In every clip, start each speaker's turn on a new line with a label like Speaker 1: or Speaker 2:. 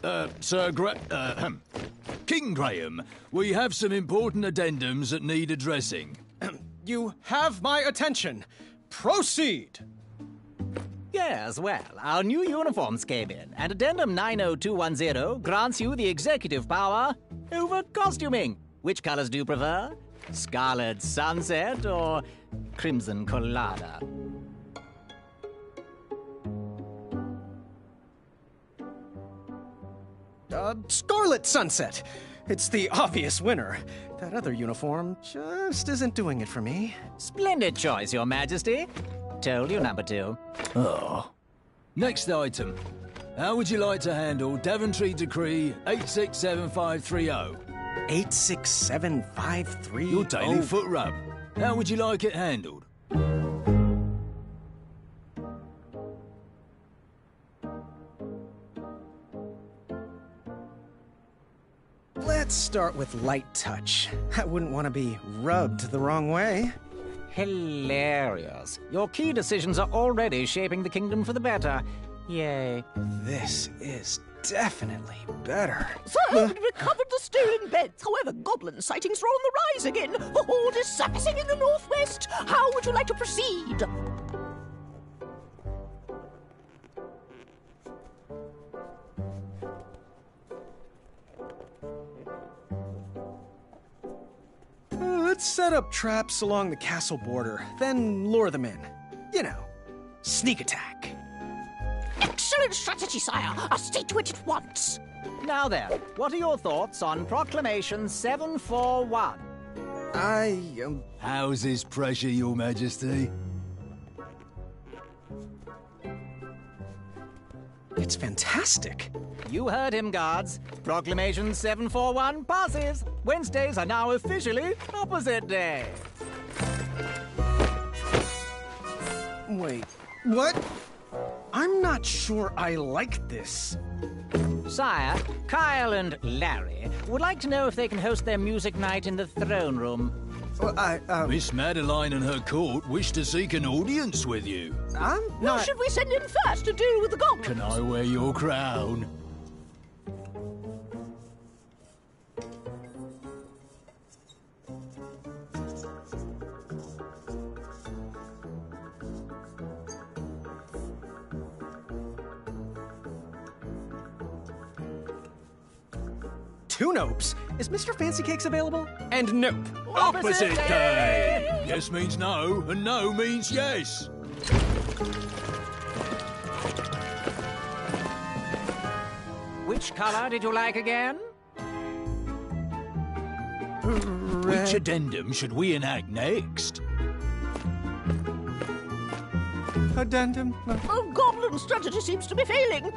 Speaker 1: King Graham, we have some important addendums that need addressing.
Speaker 2: You have my attention. Proceed!
Speaker 3: Yes, well, our new uniforms came in, and Addendum 90210 grants you the executive power over costuming. Which colors do you prefer? Scarlet Sunset or Crimson Colada?
Speaker 2: Scarlet Sunset. It's the obvious winner. That other uniform just isn't doing it for me.
Speaker 3: Splendid choice, Your Majesty. Told you, number 2.
Speaker 1: Oh. Next item. How would you like to handle Daventry Decree 867530?
Speaker 2: 867530?
Speaker 1: Your daily foot rub. How would you like it handled?
Speaker 2: Let's start with light touch. I wouldn't want to be rubbed the wrong way.
Speaker 3: Hilarious. Your key decisions are already shaping the kingdom for the better. Yay.
Speaker 2: This is definitely better.
Speaker 4: Sir, we've recovered the stolen beds. However, goblin sightings are on the rise again. The horde is surfacing in the northwest. How would you like to proceed?
Speaker 2: Let's set up traps along the castle border, then lure them in. You know, sneak attack.
Speaker 4: Excellent strategy, sire. I'll see to it at once.
Speaker 3: Now then, what are your thoughts on Proclamation 741?
Speaker 1: How's this pressure, Your Majesty?
Speaker 2: It's fantastic.
Speaker 3: You heard him, guards. Proclamation 741 passes. Wednesdays are now officially opposite day.
Speaker 2: Wait, what? I'm not sure I like this.
Speaker 3: Sire, Kyle and Larry would like to know if they can host their music night in the throne room.
Speaker 1: Miss Madeline and her court wish to seek an audience with you.
Speaker 2: I'm
Speaker 4: Who
Speaker 2: not...
Speaker 4: should we send in first to deal with the goblins?
Speaker 1: Can I wear your crown?
Speaker 2: Two nopes. Is Mr. Fancy Cakes available? And nope.
Speaker 1: Opposite day! Yes means no, and no means yes.
Speaker 3: Which color did you like again?
Speaker 1: Which addendum should we enact next?
Speaker 2: Addendum?
Speaker 4: Oh, goblin strategy seems to be failing.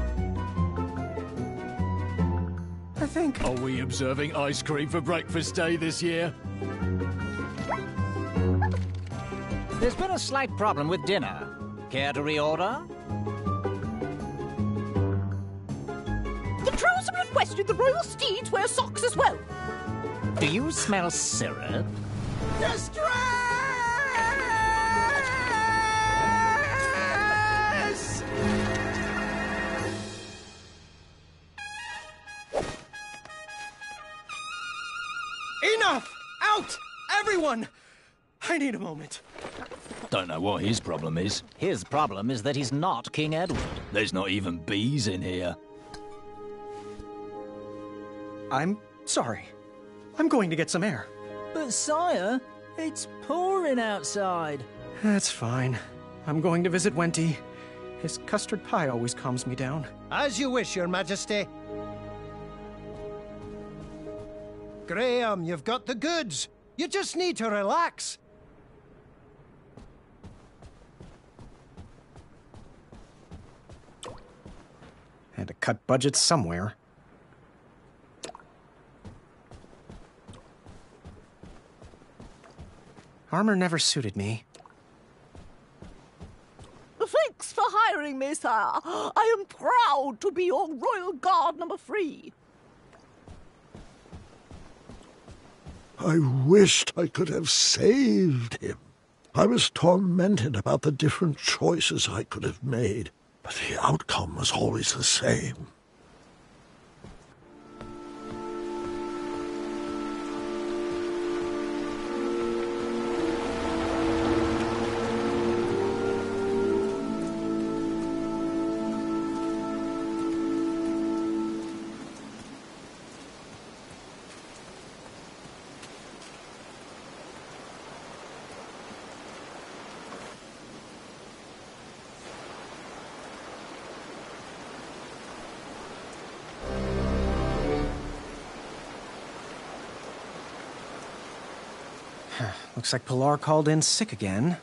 Speaker 2: I think...
Speaker 1: Are we observing ice cream for breakfast day this year?
Speaker 3: There's been a slight problem with dinner. Care to reorder?
Speaker 4: The trolls have requested the royal steeds wear socks as well.
Speaker 3: Do you smell syrup?
Speaker 2: Distress! Enough! Out! Everyone! I need a moment.
Speaker 1: Don't know what his problem is.
Speaker 3: His problem is that he's not King Edward.
Speaker 1: There's not even bees in here.
Speaker 2: I'm sorry. I'm going to get some air.
Speaker 3: But sire, it's pouring outside.
Speaker 2: That's fine. I'm going to visit Wenty. His custard pie always calms me down.
Speaker 5: As you wish, Your Majesty. Graham, you've got the goods. You just need to relax.
Speaker 2: Had to cut budgets somewhere. Armor never suited me.
Speaker 4: Thanks for hiring me, sire. I am proud to be your royal guard number 3.
Speaker 6: I wished I could have saved him. I was tormented about the different choices I could have made, but the outcome was always the same.
Speaker 2: Looks like Pilar called in sick again.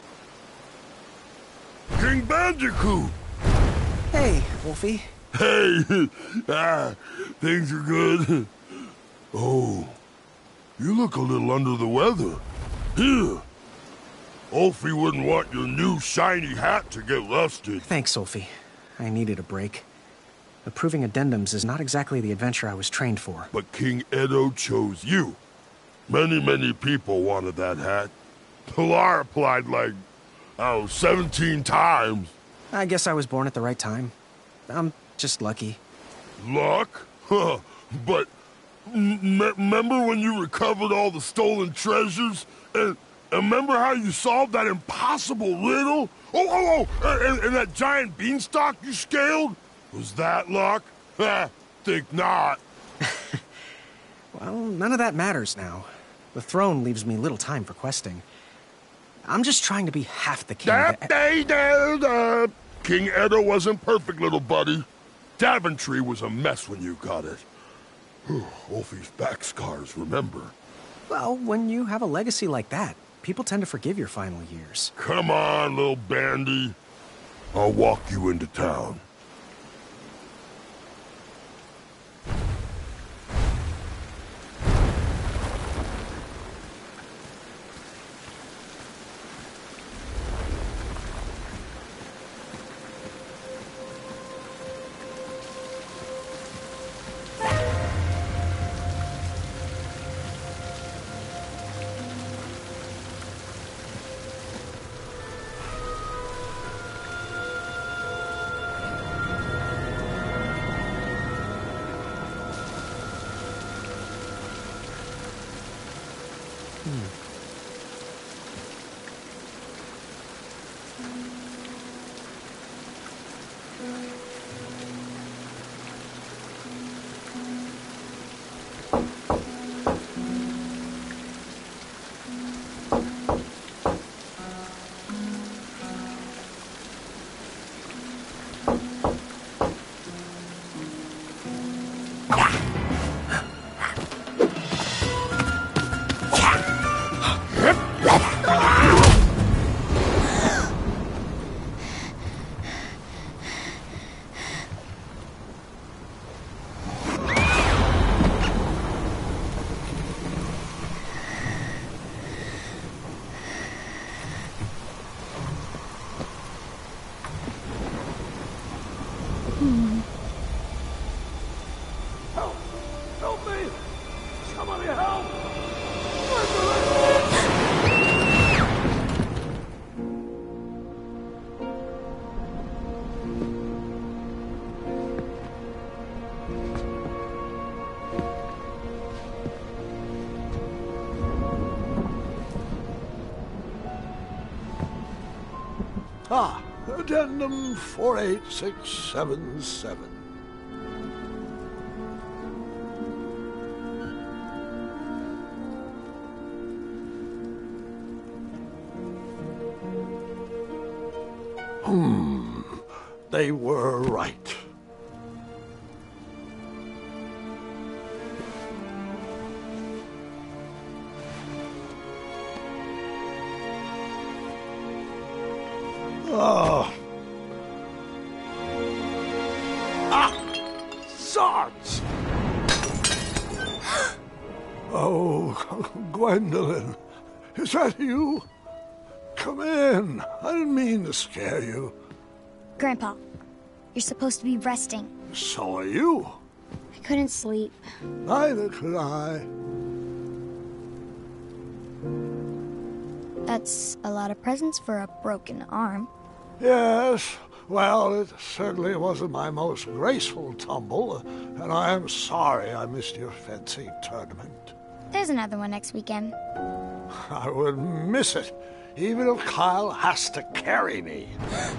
Speaker 7: King Bandicoot!
Speaker 2: Hey, Wolfie.
Speaker 7: Hey! Things are good. Oh, you look a little under the weather. Here. Wolfie wouldn't want your new shiny hat to get rusted.
Speaker 2: Thanks, Wolfie. I needed a break. Approving addendums is not exactly the adventure I was trained for.
Speaker 7: But King Edo chose you. Many people wanted that hat. Pilar applied like, 17 times.
Speaker 2: I guess I was born at the right time. I'm just lucky.
Speaker 7: Luck? Huh. But remember when you recovered all the stolen treasures? And remember how you solved that impossible riddle? And that giant beanstalk you scaled? Was that luck? Think not.
Speaker 2: Well, none of that matters now. The throne leaves me little time for questing. I'm just trying to be half the king.
Speaker 7: King Edo wasn't perfect, little buddy. Daventry was a mess when you got it. Wolfie's back scars, remember?
Speaker 2: Well, when you have a legacy like that, people tend to forgive your final years.
Speaker 7: Come on, little bandy. I'll walk you into town.
Speaker 6: Help me! Somebody help! Addendum 48677. They were right. Zods! Oh, Gwendolyn, is that you? Come in. I didn't mean to scare you.
Speaker 8: Grandpa, you're supposed to be resting.
Speaker 6: So are you.
Speaker 8: I couldn't sleep.
Speaker 6: Neither could I.
Speaker 8: That's a lot of presents for a broken arm.
Speaker 6: Yes, well, it certainly wasn't my most graceful tumble, and I am sorry I missed your fencing tournament.
Speaker 8: There's another one next weekend.
Speaker 6: I would miss it, even if Kyle has to carry me.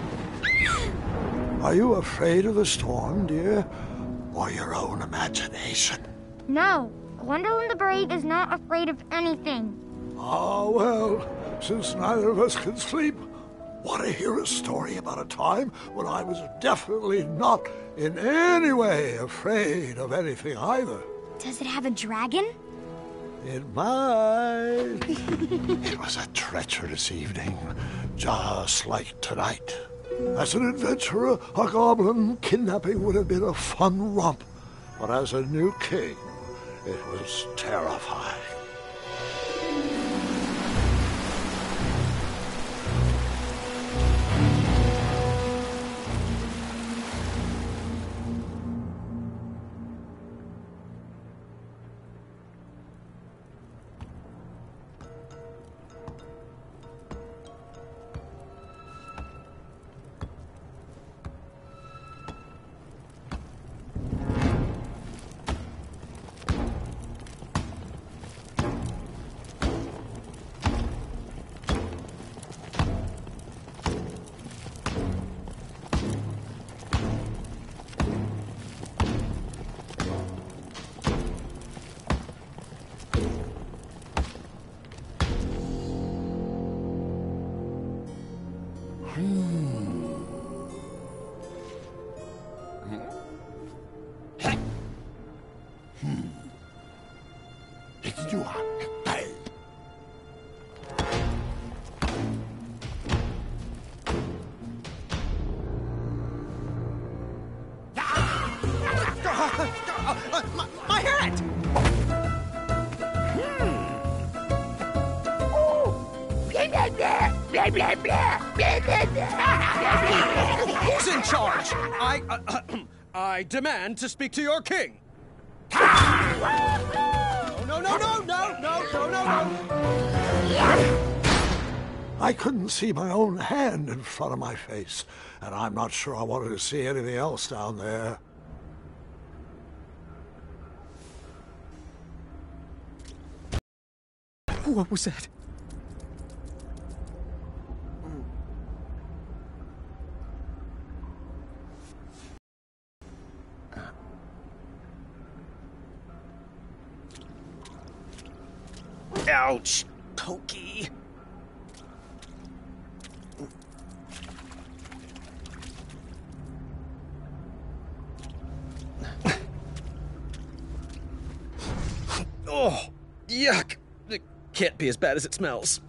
Speaker 6: Are you afraid of the storm, dear? Or your own imagination?
Speaker 8: No, Gwendolyn the Brave is not afraid of anything.
Speaker 6: Ah, well, since neither of us can sleep, want to hear a story about a time when I was definitely not in any way afraid of anything either.
Speaker 8: Does it have a dragon?
Speaker 6: It might. It was a treacherous evening, just like tonight. As an adventurer, a goblin kidnapping would have been a fun romp. But as a new king, it was terrifying.
Speaker 2: My hat! Who's in charge?
Speaker 9: I demand to speak to your king.
Speaker 2: No.
Speaker 6: I couldn't see my own hand in front of my face, and I'm not sure I wanted to see anything else down there.
Speaker 2: What was that? Ouch! Pokey!
Speaker 9: Oh, yuck! It can't be as bad as it smells.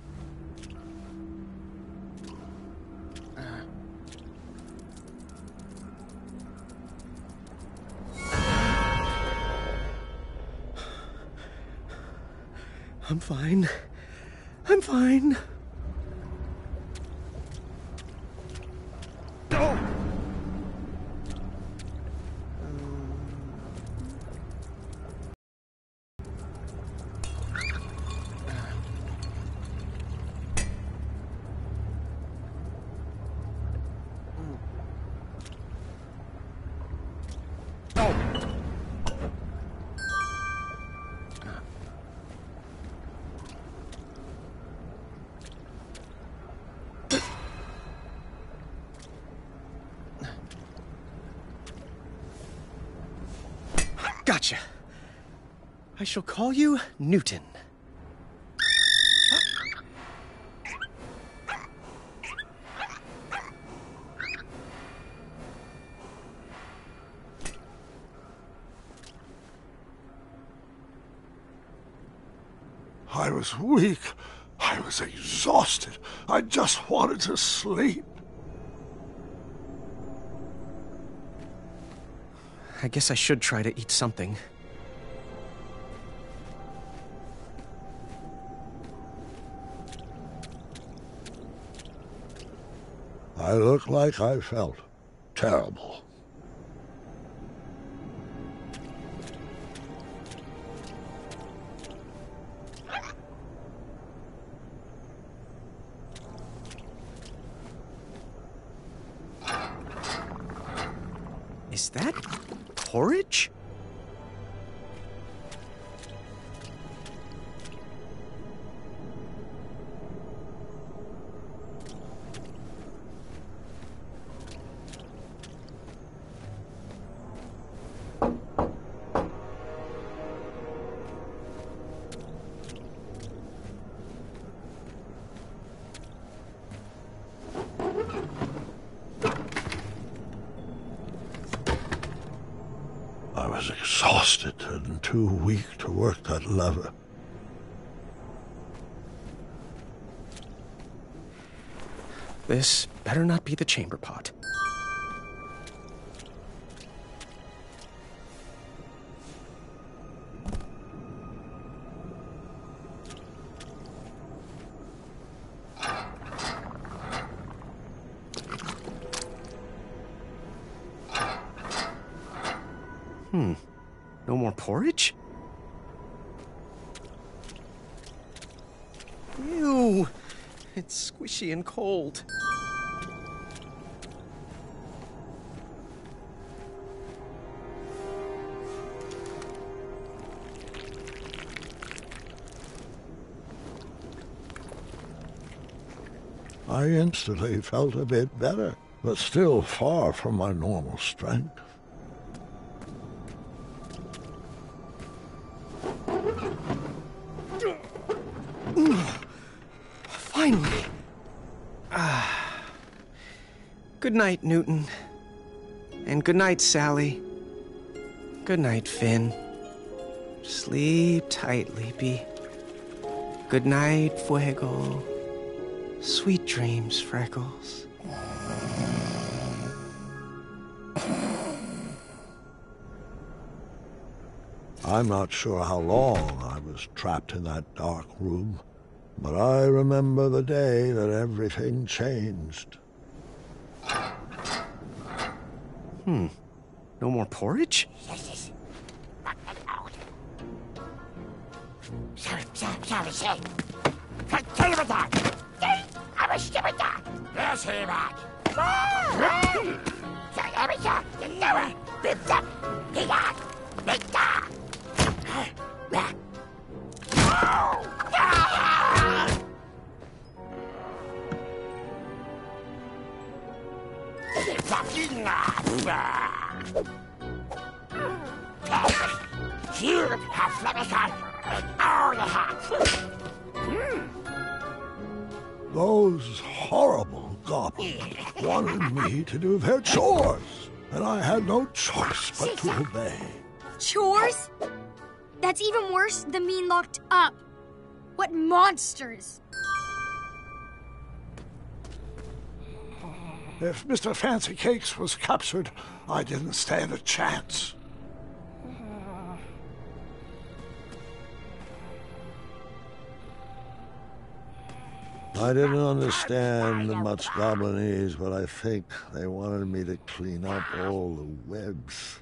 Speaker 2: I'm fine. I'm fine.
Speaker 9: Oh!
Speaker 2: Gotcha. I shall call you Newton.
Speaker 6: I was weak. I was exhausted. I just wanted to sleep.
Speaker 2: I guess I should try to eat something.
Speaker 6: I look like I felt terrible.
Speaker 2: Is that porridge?
Speaker 6: I was exhausted and too weak to work that lever.
Speaker 2: This better not be the chamber pot. No more porridge? Ew! It's squishy and cold.
Speaker 6: I instantly felt a bit better, but still far from my normal strength.
Speaker 2: Finally! Good night, Newton. And good night, Sally. Good night, Finn. Sleep tight, Leapy. Good night, Fuego. Sweet dreams, Freckles.
Speaker 6: I'm not sure how long I was trapped in that dark room, but I remember the day that everything changed.
Speaker 2: No more porridge?
Speaker 6: Those horrible goblins wanted me to do their chores, and I had no choice but to obey.
Speaker 8: Chores? That's even worse than being locked up. What monsters!
Speaker 6: If Mr. Fancy Cakes was captured, I didn't stand a chance. I didn't understand much Goblinese, but I think they wanted me to clean up all the webs.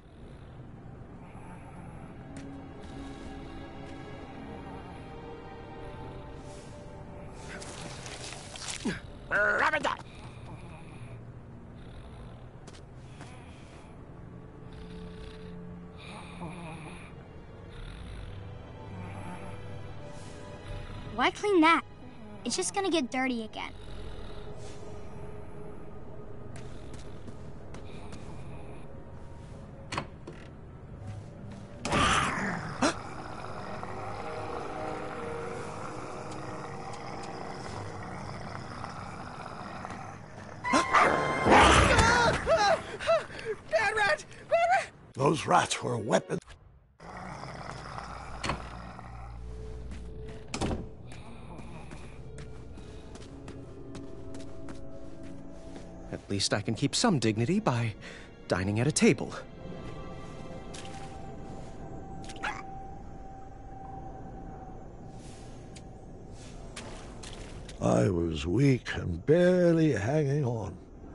Speaker 8: Why clean that? It's just gonna get dirty again.
Speaker 2: Bad rat!
Speaker 6: Those rats were weapons.
Speaker 2: At least I can keep some dignity by dining at a table.
Speaker 6: I was weak and barely hanging on.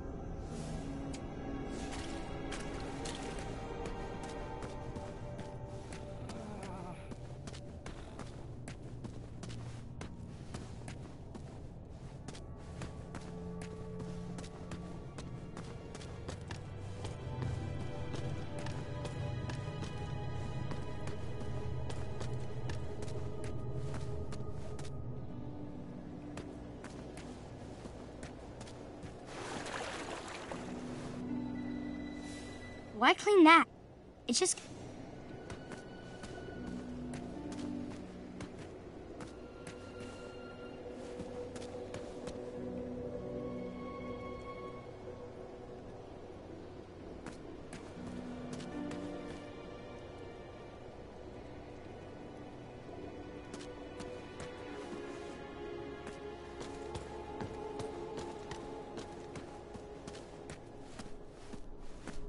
Speaker 8: Why clean that? It's just...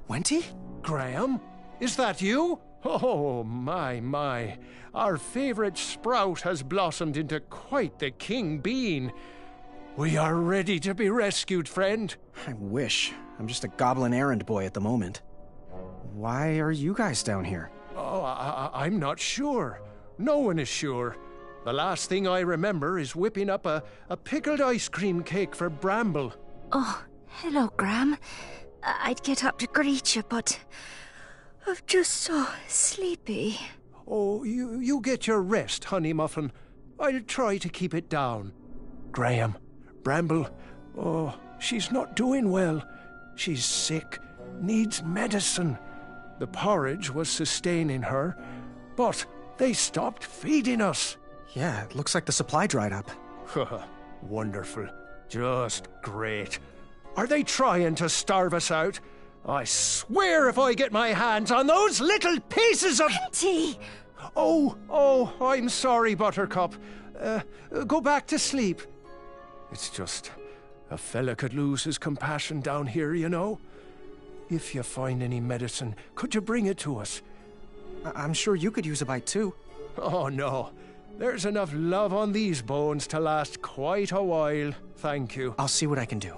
Speaker 2: Wenty?
Speaker 5: Graham? Is that you? Oh, my. Our favorite sprout has blossomed into quite the king bean. We are ready to be rescued, friend.
Speaker 2: I wish. I'm just a goblin errand boy at the moment. Why are you guys down here?
Speaker 5: Oh, I'm not sure. No one is sure. The last thing I remember is whipping up a pickled ice cream cake for Bramble.
Speaker 10: Oh, hello, Graham. I'd get up to greet you, but I'm just so sleepy.
Speaker 5: Oh, you get your rest, Honey Muffin. I'll try to keep it down. Graham, Bramble, oh, she's not doing well. She's sick, needs medicine. The porridge was sustaining her, but they stopped feeding us.
Speaker 2: Yeah, it looks like the supply dried up.
Speaker 5: Wonderful. Just great. Are they trying to starve us out? I swear if I get my hands on those little pieces of...
Speaker 10: Auntie!
Speaker 5: Oh, I'm sorry, Buttercup. Go back to sleep. It's just... a fella could lose his compassion down here, you know. If you find any medicine, could you bring it to us?
Speaker 2: I'm sure you could use a bite, too.
Speaker 5: Oh, no. There's enough love on these bones to last quite a while. Thank you.
Speaker 2: I'll see what I can do.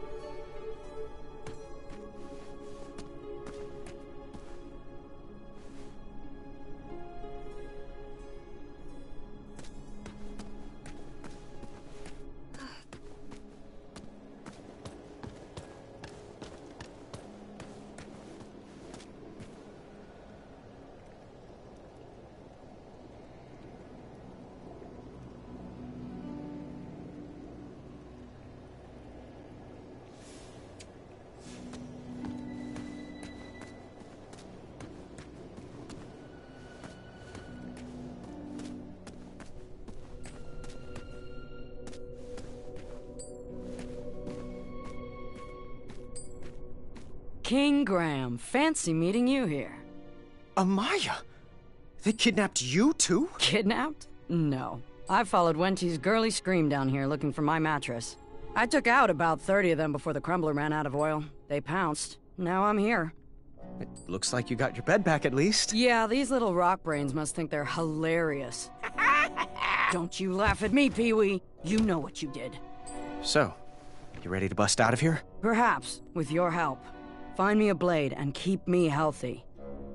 Speaker 11: King Graham, fancy meeting you here.
Speaker 2: Amaya? They kidnapped you, too?
Speaker 11: Kidnapped? No. I followed Wenty's girly scream down here looking for my mattress. I took out about 30 of them before the crumbler ran out of oil. They pounced. Now I'm here.
Speaker 2: It looks like you got your bed back at least.
Speaker 11: Yeah, these little rock brains must think they're hilarious. Don't you laugh at me, Pee-wee. You know what you did.
Speaker 2: So, you ready to bust out of here?
Speaker 11: Perhaps, with your help. Find me a blade and keep me healthy.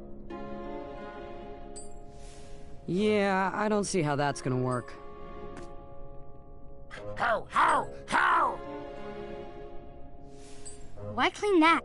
Speaker 11: Yeah, I don't see how that's gonna work.
Speaker 6: How?
Speaker 8: Why clean that?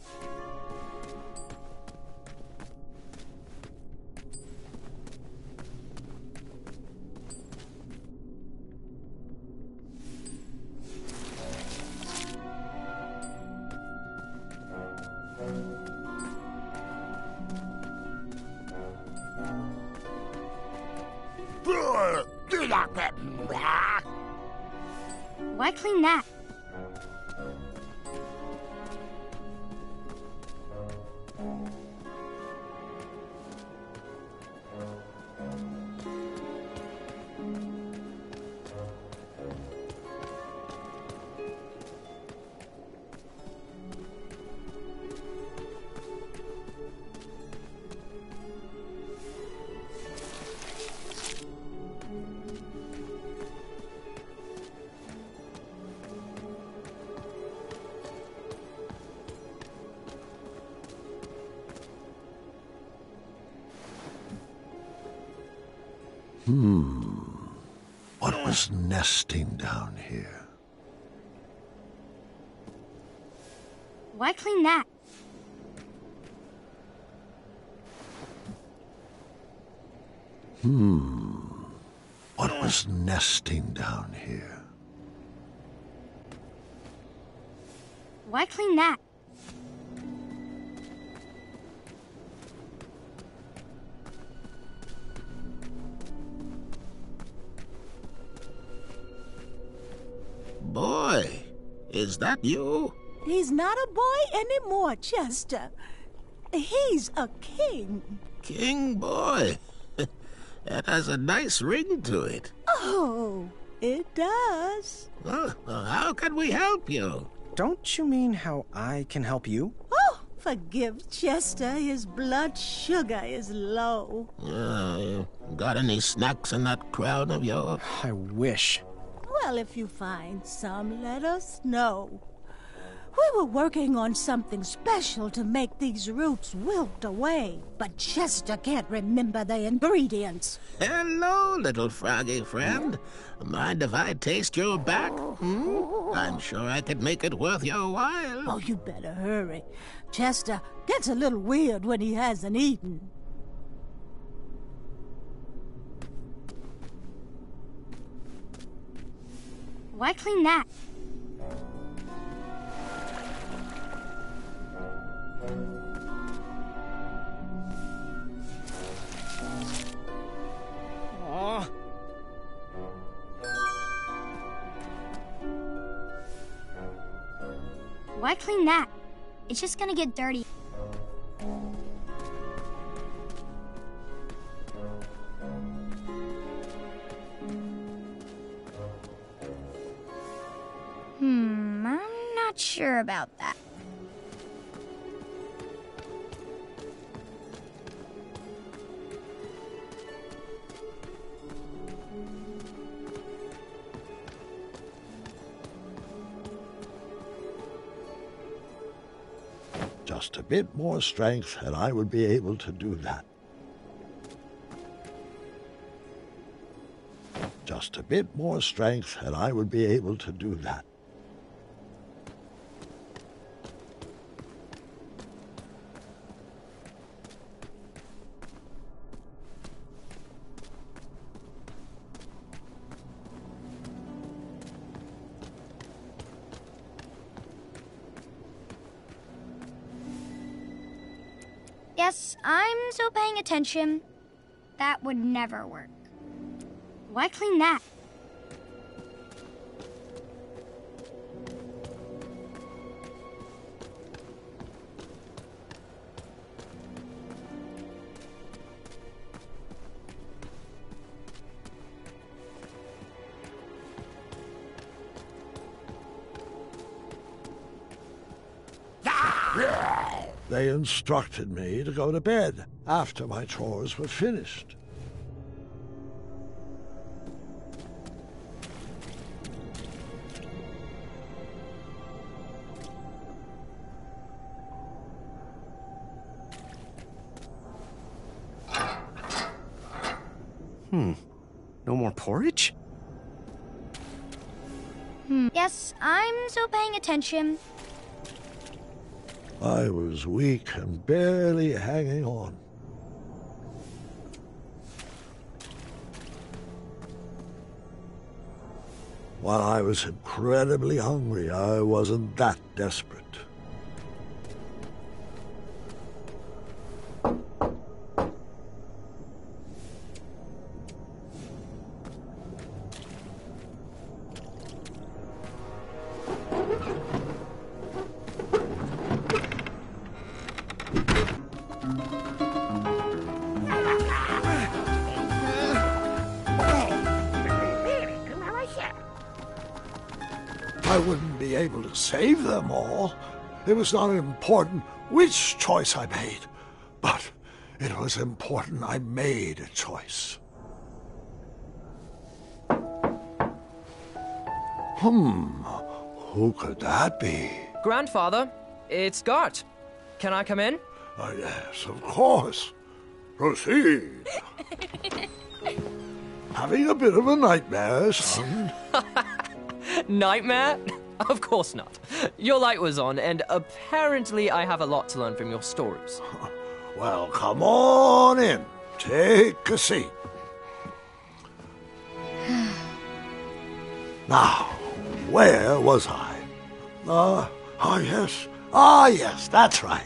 Speaker 8: Why clean that?
Speaker 6: What was nesting down here?
Speaker 8: Why clean that?
Speaker 6: What was nesting down here?
Speaker 8: Why clean that?
Speaker 12: Boy, is that you?
Speaker 4: He's not a boy anymore, Chester. He's a king.
Speaker 12: King boy. That has a nice ring to it.
Speaker 4: Oh, it does.
Speaker 12: Well, how can we help you?
Speaker 2: Don't you mean how I can help you?
Speaker 4: Oh,
Speaker 13: Forgive Chester, his blood sugar is low.
Speaker 12: Got any snacks in that crown of yours?
Speaker 2: I wish.
Speaker 13: Well, if you find some, let us know. We were working on something special to make these roots wilt away, but Chester can't remember the ingredients.
Speaker 12: Hello, little froggy friend. Mind if I taste your back? I'm sure I could make it worth your while.
Speaker 13: Oh, you better hurry. Chester gets a little weird when he hasn't eaten.
Speaker 8: Why clean that?
Speaker 2: Aww.
Speaker 8: Why clean that? It's just gonna get dirty. I'm not sure about that.
Speaker 6: Just a bit more strength, and I would be able to do that. Just a bit more strength, and I would be able to do that.
Speaker 8: Yes, I'm still paying attention. That would never work. Why clean that?
Speaker 6: They instructed me to go to bed after my chores were finished.
Speaker 2: No more porridge?
Speaker 8: Yes, I'm still paying attention.
Speaker 6: I was weak and barely hanging on. While I was incredibly hungry, I wasn't that desperate. I wouldn't be able to save them all. It was not important which choice I made, but it was important I made a choice. Who could that be?
Speaker 14: Grandfather, it's Gart. Can I come in?
Speaker 6: Yes, of course. Proceed. Having a bit of a nightmare, son?
Speaker 14: Nightmare? Of course not. Your light was on, and apparently I have a lot to learn from your stories.
Speaker 6: Well, come on in. Take a seat. Now, where was I? Yes. Yes, that's right.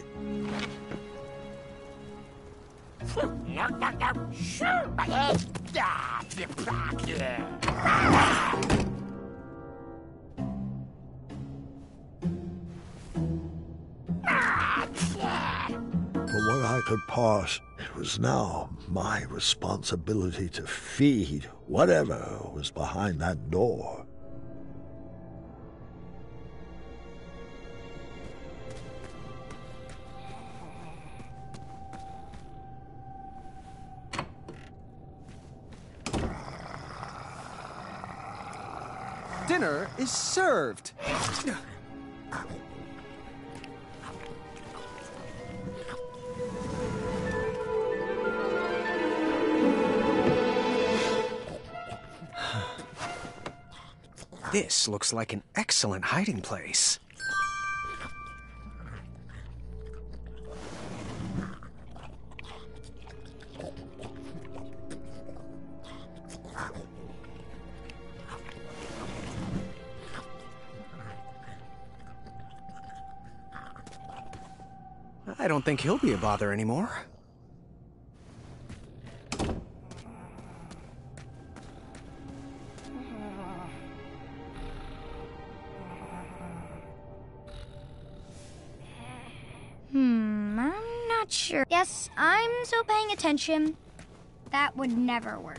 Speaker 6: From what I could parse, it was now my responsibility to feed whatever was behind that door.
Speaker 2: Dinner is served. This looks like an excellent hiding place. I don't think he'll be a bother anymore.
Speaker 8: I'm not sure. Yes, I'm still paying attention. That would never work.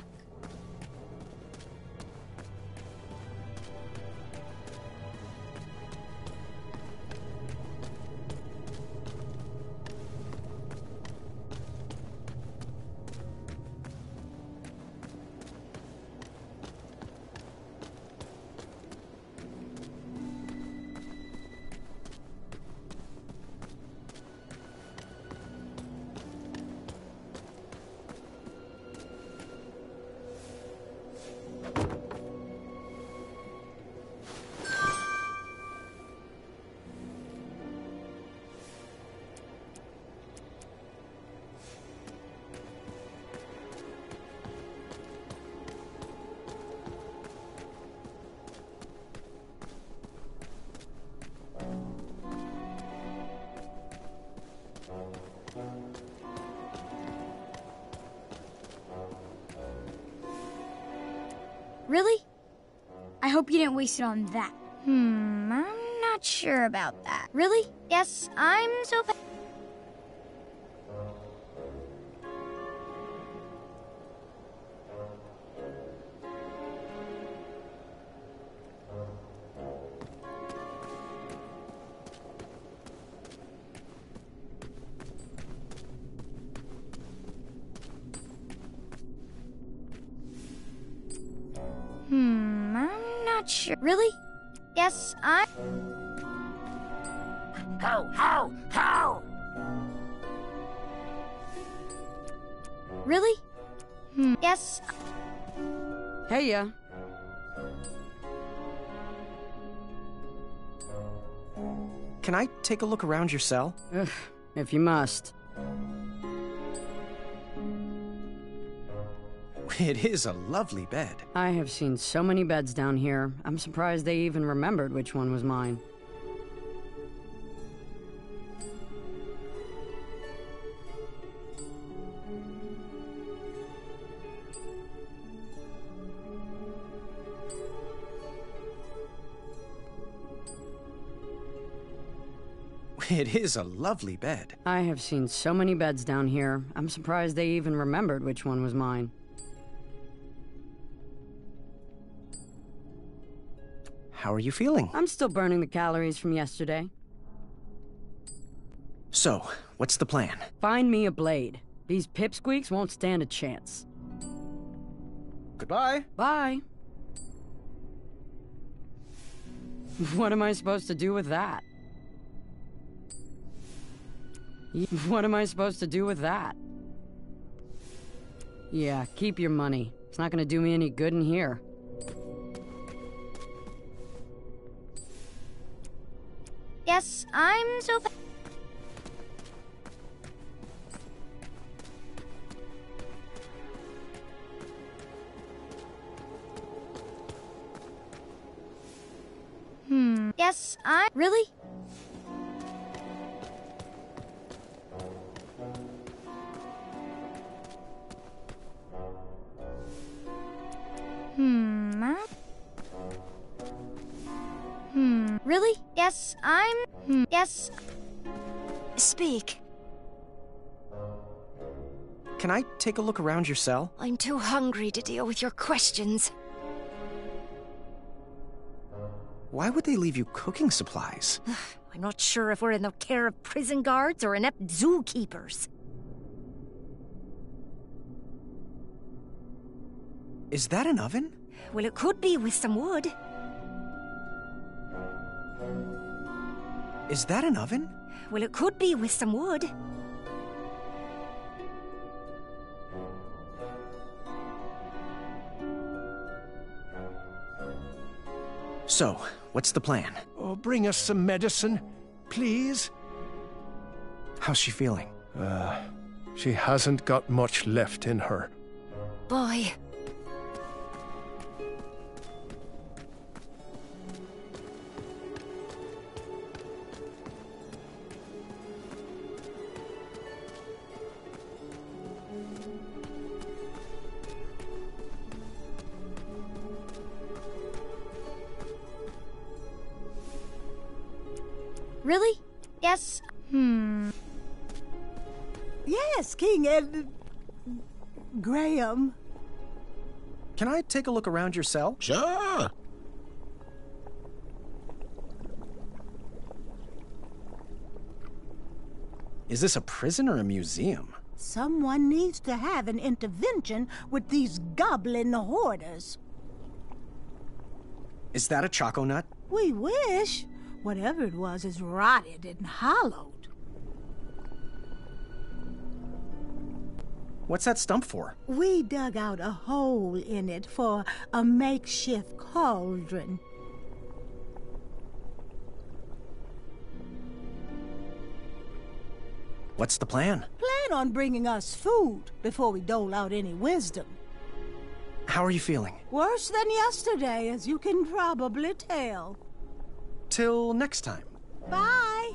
Speaker 8: Really? I hope you didn't waste it on that. I'm not sure about that. Really? Yes, I'm so... I'm not sure. Really? Yes, I... How? Really? Yes.
Speaker 11: Hey, ya.
Speaker 2: Can I take a look around your cell?
Speaker 11: If you must.
Speaker 2: It is a lovely bed.
Speaker 11: I have seen so many beds down here. I'm surprised they even remembered which one was mine.
Speaker 2: It is a lovely bed.
Speaker 11: I have seen so many beds down here. I'm surprised they even remembered which one was mine.
Speaker 2: How are you feeling?
Speaker 11: I'm still burning the calories from yesterday.
Speaker 2: So, what's the plan?
Speaker 11: Find me a blade. These pipsqueaks won't stand a chance.
Speaker 2: Goodbye.
Speaker 11: Bye. What am I supposed to do with that? What am I supposed to do with that? Yeah, keep your money. It's not gonna do me any good in here.
Speaker 8: Yes, I'm so... Yes, I... Really? Really? Yes, I'm... Yes.
Speaker 10: Speak.
Speaker 2: Can I take a look around your cell?
Speaker 10: I'm too hungry to deal with your questions.
Speaker 2: Why would they leave you cooking supplies?
Speaker 10: I'm not sure if we're in the care of prison guards or inept zookeepers.
Speaker 2: Is that an oven?
Speaker 10: Well, it could be with some wood.
Speaker 2: Is that an oven?
Speaker 10: Well, it could be with some wood.
Speaker 2: So, what's the plan?
Speaker 5: Oh, bring us some medicine, please.
Speaker 2: How's she feeling?
Speaker 5: She hasn't got much left in her.
Speaker 10: Boy.
Speaker 8: Really? Yes.
Speaker 13: Yes, King and Graham.
Speaker 2: Can I take a look around your cell?
Speaker 12: Sure.
Speaker 2: Is this a prison or a museum?
Speaker 13: Someone needs to have an intervention with these goblin hoarders.
Speaker 2: Is that a choco nut?
Speaker 13: We wish. Whatever it was is rotted and hollowed.
Speaker 2: What's that stump for?
Speaker 13: We dug out a hole in it for a makeshift cauldron.
Speaker 2: What's the plan?
Speaker 13: Plan on bringing us food before we dole out any wisdom.
Speaker 2: How are you feeling?
Speaker 13: Worse than yesterday, as you can probably tell.
Speaker 2: Till next time.
Speaker 13: Bye.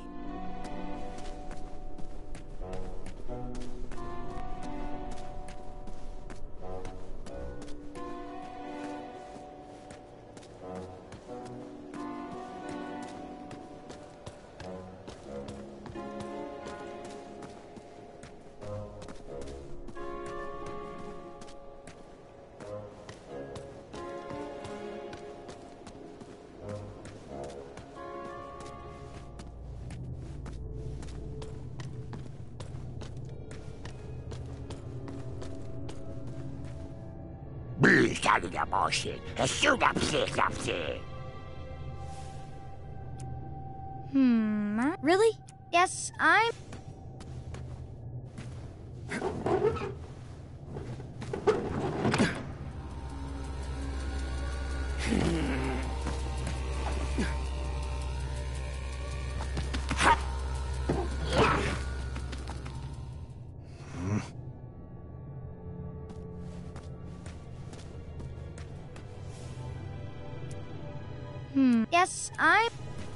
Speaker 8: Really? Yes, I'm... Yes, I'm...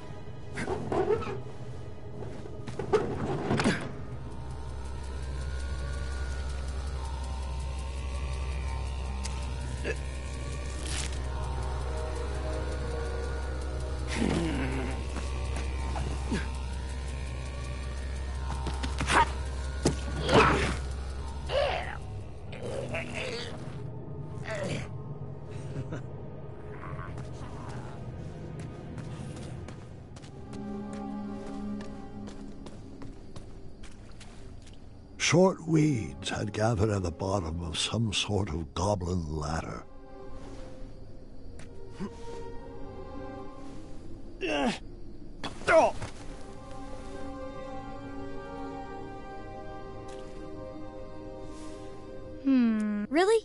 Speaker 6: Short weeds had gathered at the bottom of some sort of goblin ladder.
Speaker 8: Really?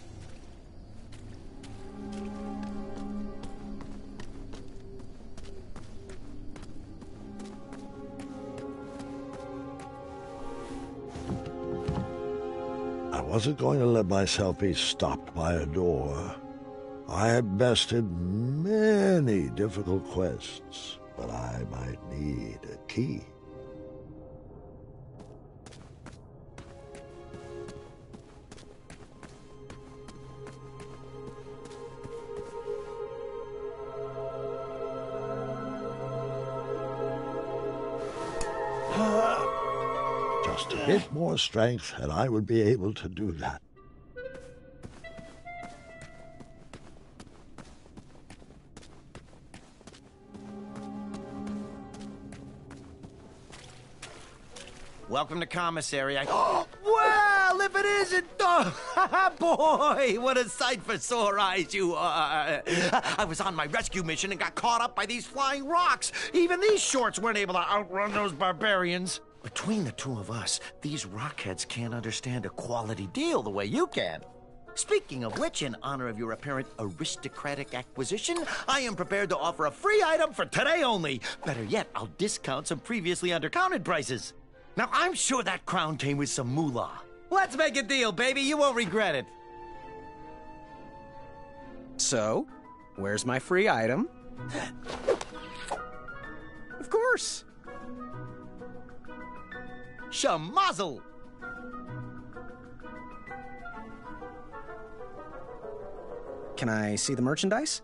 Speaker 6: I wasn't going to let myself be stopped by a door. I had bested many difficult quests, but I might need a key. Just a bit more strength, and I would be able to do that.
Speaker 15: Welcome to commissary.
Speaker 16: Well, if
Speaker 15: if it isn't? Oh, boy, what a sight for sore eyes you are. I was on my rescue mission and got caught up by these flying rocks. Even these shorts weren't able to outrun those barbarians. Between the two of us, these rockheads can't understand a quality deal the way you can. Speaking of which, in honor of your apparent aristocratic acquisition, I am prepared to offer a free item for today only. Better yet, I'll discount some previously undercounted prices. Now, I'm sure that crown came with some moolah. Let's make a deal, baby. You won't regret it.
Speaker 2: So, where's my free item? Of course.
Speaker 15: Shamazel!
Speaker 2: Can I see the merchandise?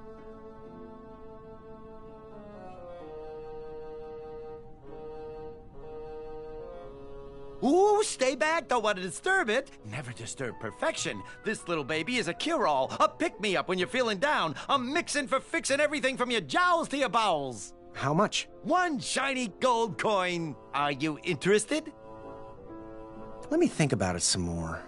Speaker 15: Ooh, stay back, don't want to disturb it. Never disturb perfection. This little baby is a cure-all, a pick-me-up when you're feeling down, a mixin' for fixin' everything from your jowls to your bowels.
Speaker 2: How much?
Speaker 15: 1 shiny gold coin. Are you interested?
Speaker 2: Let me think about it some more.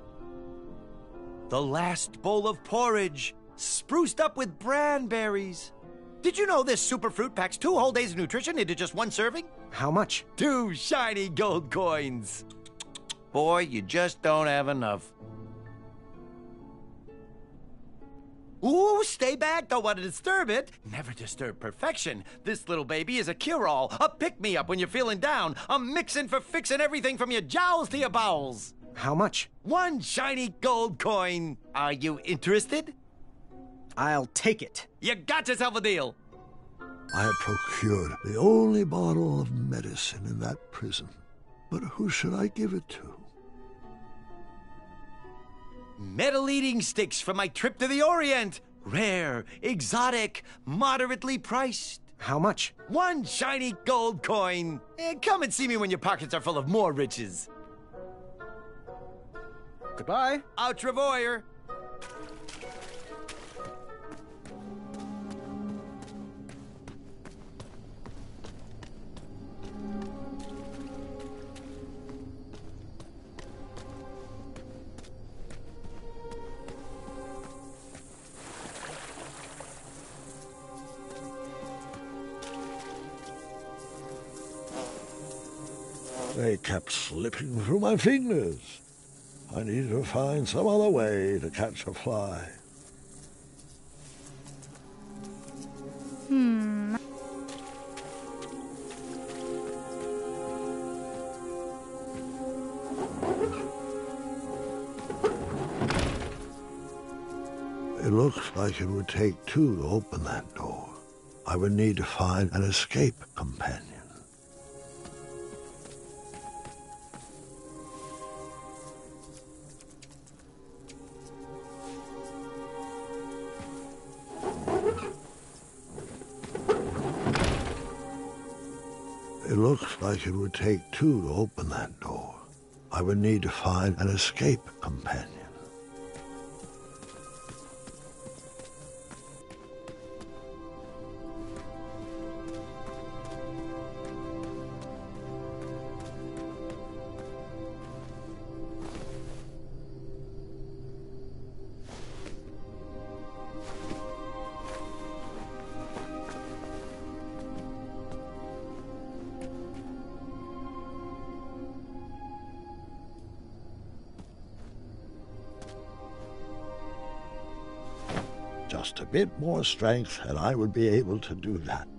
Speaker 15: The last bowl of porridge, spruced up with branberries. Did you know this superfruit packs 2 whole days of nutrition into just 1 serving?
Speaker 2: How much?
Speaker 15: 2 shiny gold coins. Boy, you just don't have enough. Ooh, stay back, don't want to disturb it. Never disturb perfection. This little baby is a cure-all, a pick-me-up when you're feeling down, a mixin' for fixin' everything from your jowls to your bowels.
Speaker 2: How much?
Speaker 15: 1 shiny gold coin. Are you interested?
Speaker 2: I'll take it.
Speaker 15: You got yourself a deal.
Speaker 6: I have procured the only bottle of medicine in that prison. But who should I give it to?
Speaker 15: Metal-eating sticks from my trip to the Orient. Rare, exotic, moderately priced.
Speaker 2: How much?
Speaker 15: 1 shiny gold coin. Come and see me when your pockets are full of more riches.
Speaker 2: Goodbye.
Speaker 15: Au revoir.
Speaker 6: They kept slipping through my fingers. I needed to find some other way to catch a fly. It looks like it would take 2 to open that door. I would need to find an escape companion. It looks like it would take 2 to open that door. I would need to find an escape companion. Just a bit more strength, and I would be able to do that.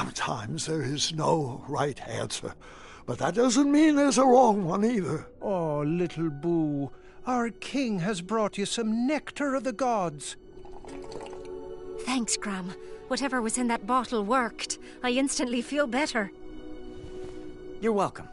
Speaker 6: Sometimes there is no right answer, but that doesn't mean there's a wrong one either.
Speaker 5: Oh, Oh, little Boo, our king has brought you some nectar of the gods.
Speaker 10: Thanks, Gram. Whatever was in that bottle worked. I instantly feel better.
Speaker 2: You're welcome.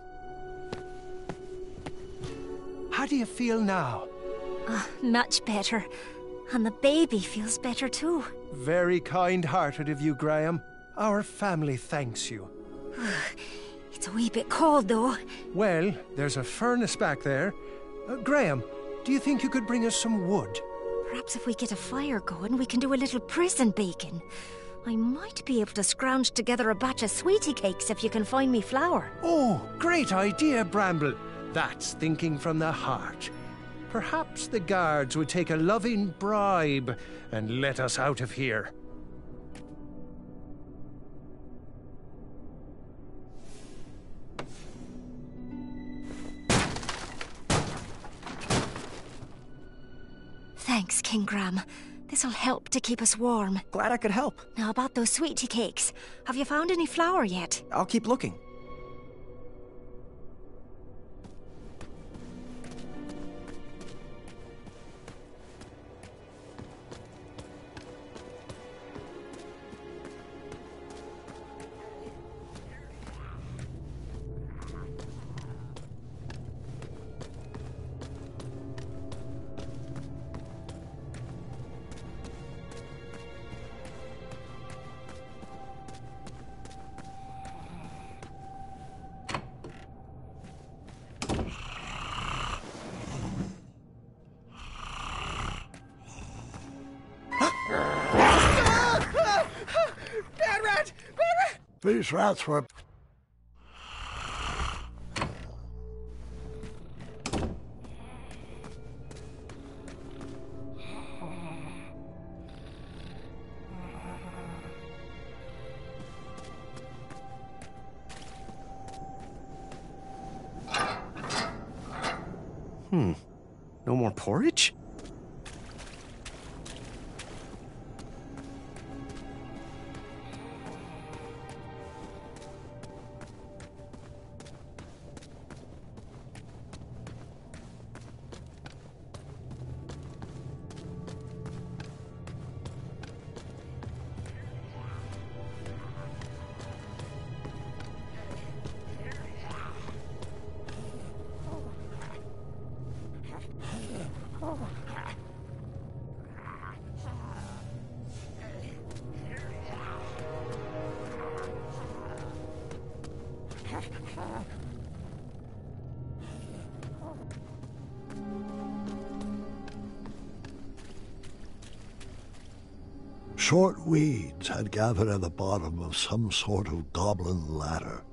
Speaker 5: How do you feel now?
Speaker 10: Much better. And the baby feels better too.
Speaker 5: Very kind-hearted of you, Graham. Our family thanks you.
Speaker 10: It's a wee bit cold, though.
Speaker 5: Well, there's a furnace back there. Graham, do you think you could bring us some wood?
Speaker 10: Perhaps if we get a fire going, we can do a little prison baking. I might be able to scrounge together a batch of sweetie cakes if you can find me flour.
Speaker 5: Oh, great idea, Bramble. That's thinking from the heart. Perhaps the guards would take a loving bribe and let us out of here.
Speaker 10: Thanks, King Gram. This'll help to keep us warm.
Speaker 2: Glad I could help.
Speaker 10: Now about those sweetie cakes. Have you found any flour yet?
Speaker 2: I'll keep looking.
Speaker 6: These rats were...
Speaker 2: No more porridge?
Speaker 6: Short weeds had gathered at the bottom of some sort of goblin ladder.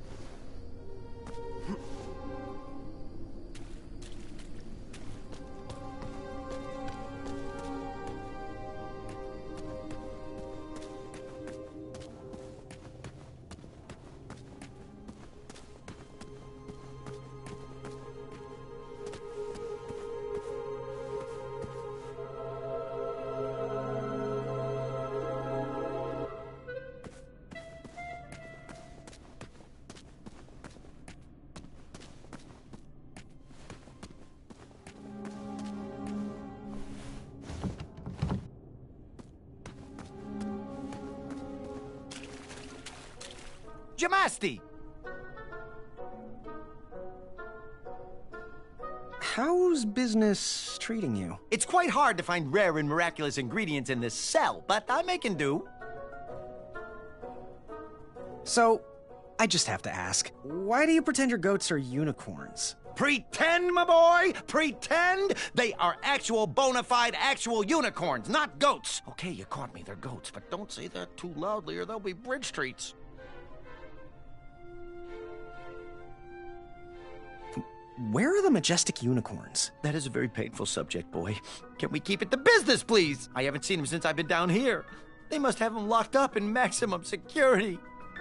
Speaker 15: Jamasti!
Speaker 2: How's business treating you?
Speaker 15: It's quite hard to find rare and miraculous ingredients in this cell, but I'm making do.
Speaker 2: So, I just have to ask, why do you pretend your goats are unicorns?
Speaker 15: Pretend, my boy! Pretend! They are actual, bona fide, actual unicorns, not goats! Okay, you caught me, they're goats, but don't say that too loudly or they'll be bridge streets.
Speaker 2: Where are the majestic unicorns?
Speaker 15: That is a very painful subject, boy. Can we keep it to business, please? I haven't seen them since I've been down here. They must have them locked up in maximum security.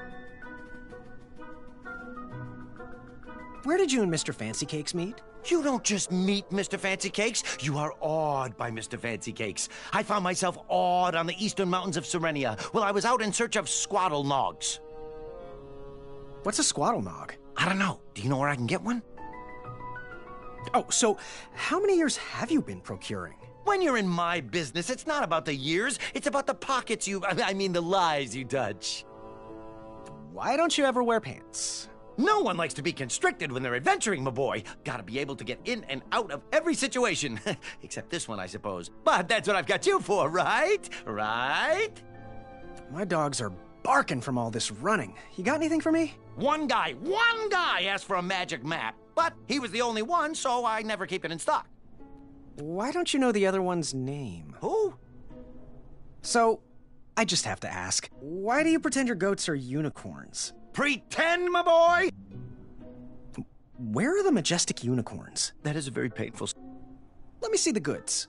Speaker 2: Where did you and Mr. Fancy Cakes meet?
Speaker 15: You don't just meet Mr. Fancy Cakes, you are awed by Mr. Fancy Cakes. I found myself awed on the eastern mountains of Serenia while I was out in search of squaddle nogs.
Speaker 2: What's a squaddle nog?
Speaker 15: I don't know. Do you know where I can get one?
Speaker 2: Oh, so how many years have you been procuring?
Speaker 15: When you're in my business, it's not about the years, it's about the pockets I mean the lives you touch.
Speaker 2: Why don't you ever wear pants?
Speaker 15: No one likes to be constricted when they're adventuring, my boy. Gotta be able to get in and out of every situation. Except this one, I suppose. But that's what I've got you for, right? Right?
Speaker 2: My dogs are barking from all this running. You got anything for me?
Speaker 15: One guy asked for a magic map. But he was the only one, so I never keep it in stock.
Speaker 2: Why don't you know the other one's name?
Speaker 15: Who?
Speaker 2: So, I just have to ask, why do you pretend your goats are unicorns?
Speaker 15: Pretend, my boy?
Speaker 2: Where are the majestic unicorns?
Speaker 15: That is a very painful...
Speaker 2: Let me see the goods.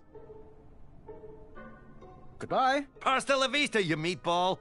Speaker 2: Goodbye.
Speaker 15: Hasta la vista, you meatball.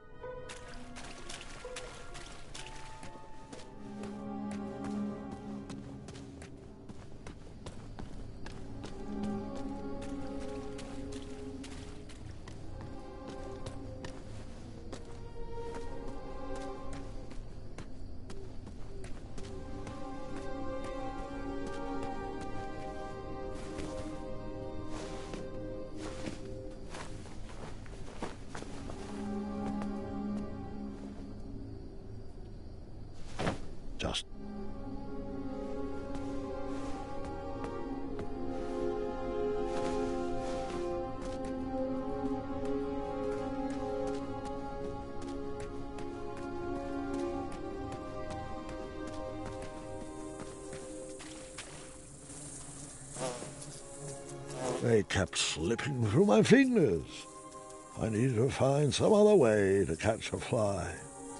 Speaker 6: Just... They kept slipping through my fingers. I needed to find some other way to catch a fly.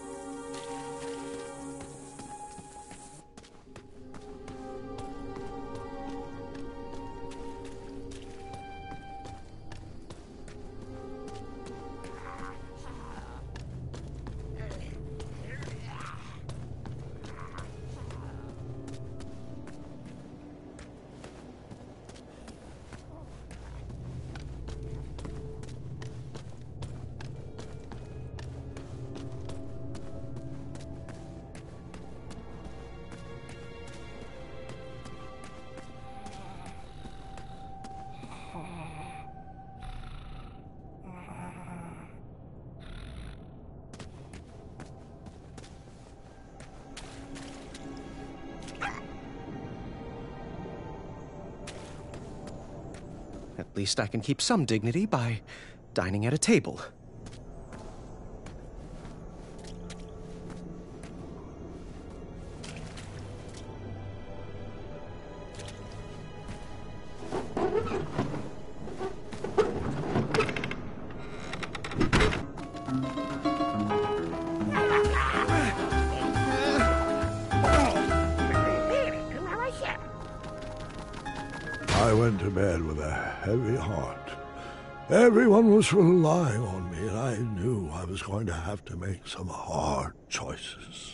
Speaker 2: At least I can keep some dignity by dining at a table.
Speaker 6: I went to bed with a heavy heart. Everyone was relying on me, and I knew I was going to have to make some hard choices.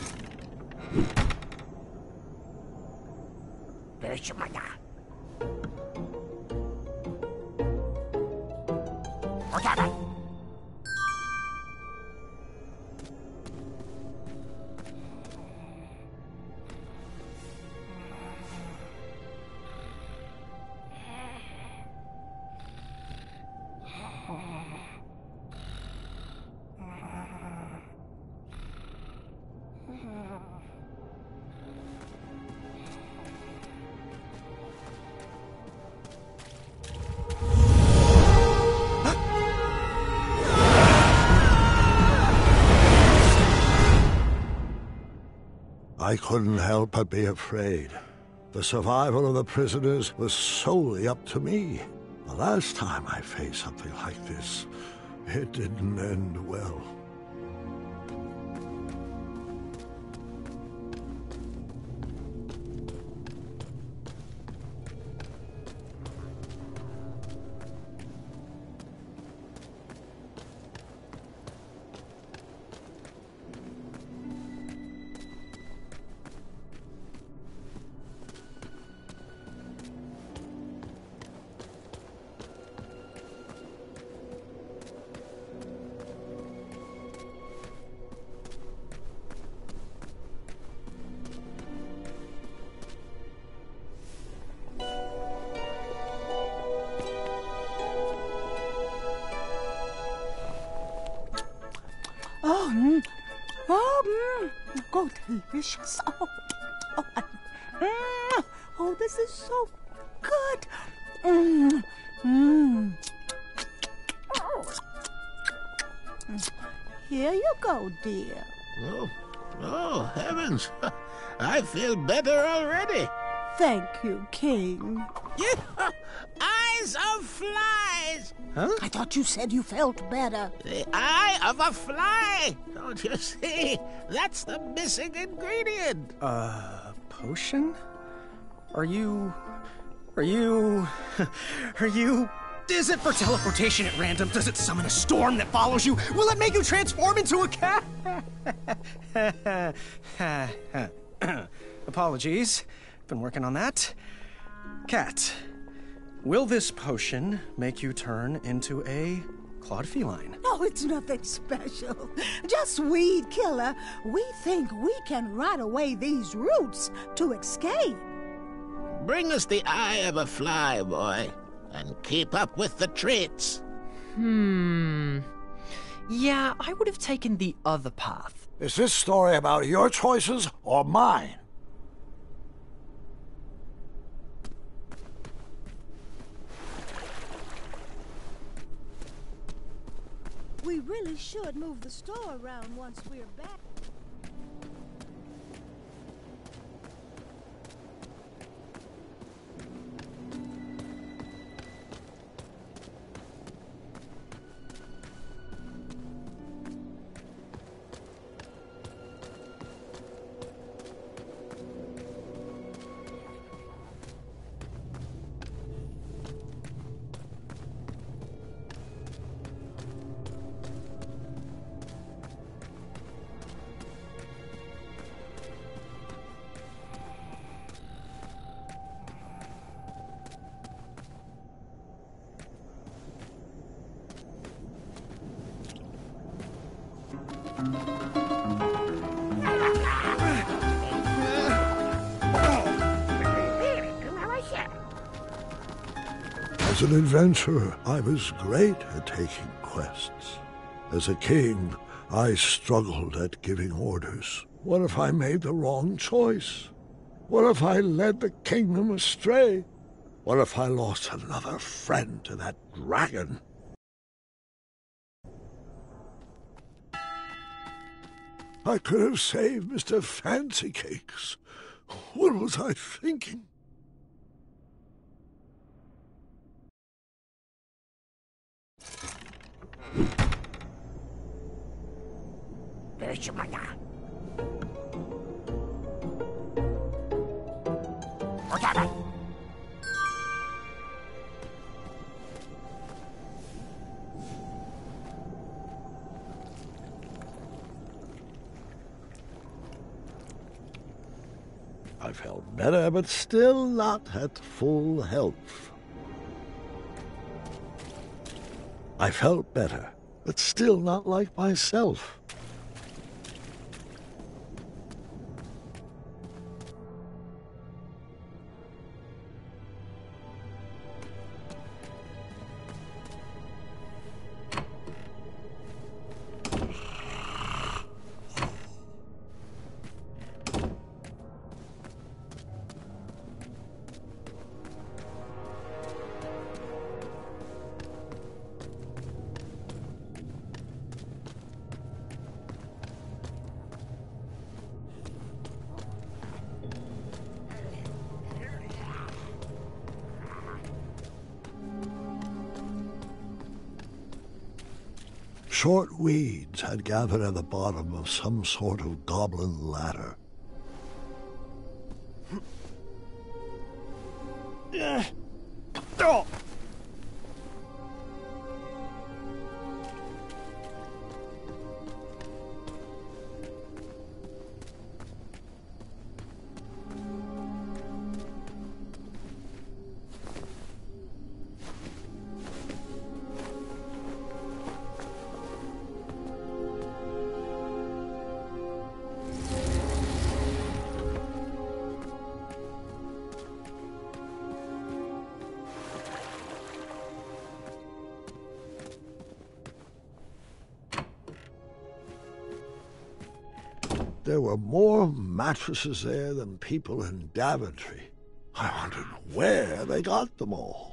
Speaker 6: I couldn't help but be afraid. The survival of the prisoners was solely up to me. The last time I faced something like this, it didn't end well.
Speaker 13: Oh, delicious. Oh, this is so good. Here you go, dear.
Speaker 12: Oh, heavens. I feel better already.
Speaker 13: Thank you, King.
Speaker 12: Eyes of flies!
Speaker 2: Huh?
Speaker 13: I thought you said you felt better.
Speaker 12: The eye of a fly! Don't you see? That's the missing ingredient.
Speaker 2: Potion? Are you... Is it for teleportation at random? Does it summon a storm that follows you? Will it make you transform into a cat? Apologies. Been working on that. Cat, will this potion make you turn into a clawed feline?
Speaker 13: No, it's nothing special. Just weed killer. We think we can rot away these roots to escape.
Speaker 12: Bring us the eye of a fly, boy, and keep up with the treats.
Speaker 14: Yeah, I would have taken the other path.
Speaker 6: Is this story about your choices or mine?
Speaker 13: We really should move the store around once we're back.
Speaker 6: As an adventurer, I was great at taking quests. As a king, I struggled at giving orders. What if I made the wrong choice? What if I led the kingdom astray? What if I lost another friend to that dragon? I could have saved Mr. Fancy Cakes. What was I thinking? I felt better, but still not at full health. I felt better, but still not like myself. Short weeds had gathered at the bottom of some sort of goblin ladder. there were more mattresses there than people in Daventry. I wondered where they got them all.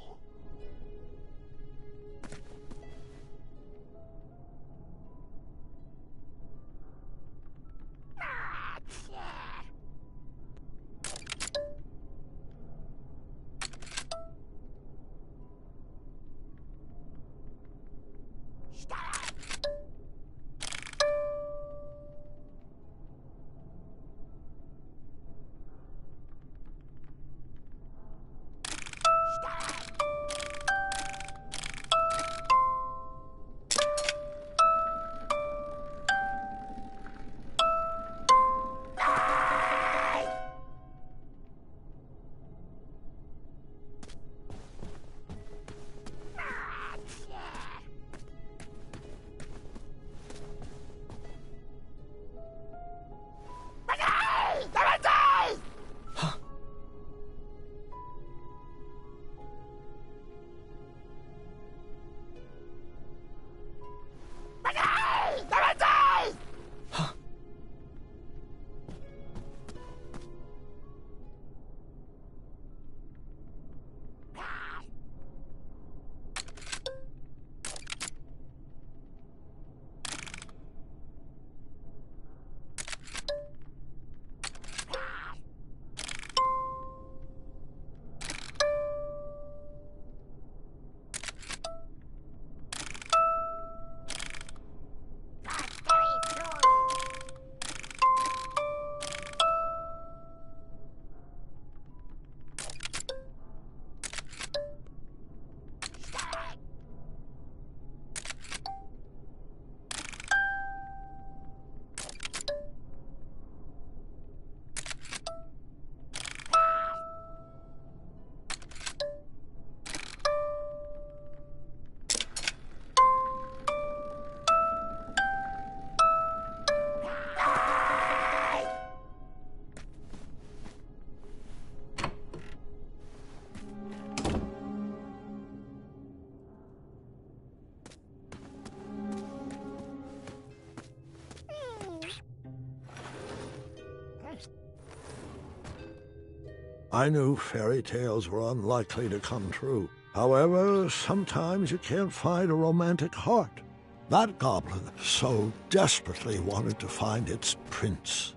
Speaker 6: I knew fairy tales were unlikely to come true. However, sometimes you can't find a romantic heart. That goblin so desperately wanted to find its prince.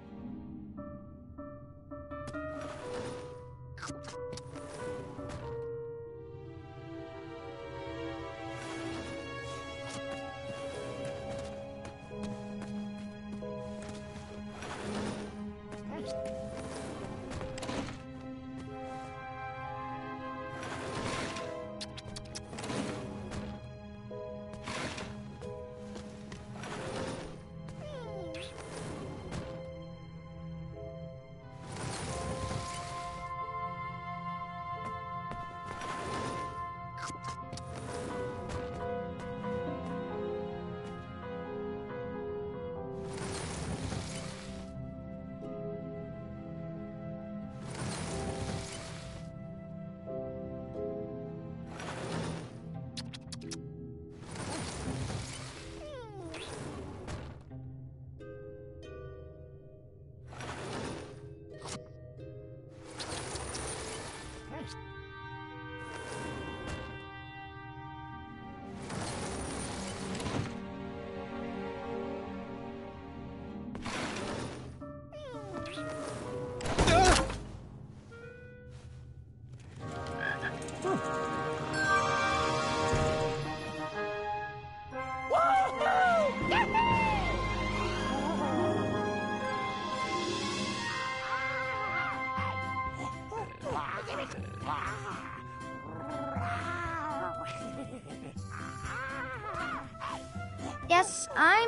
Speaker 8: Yes, I'm...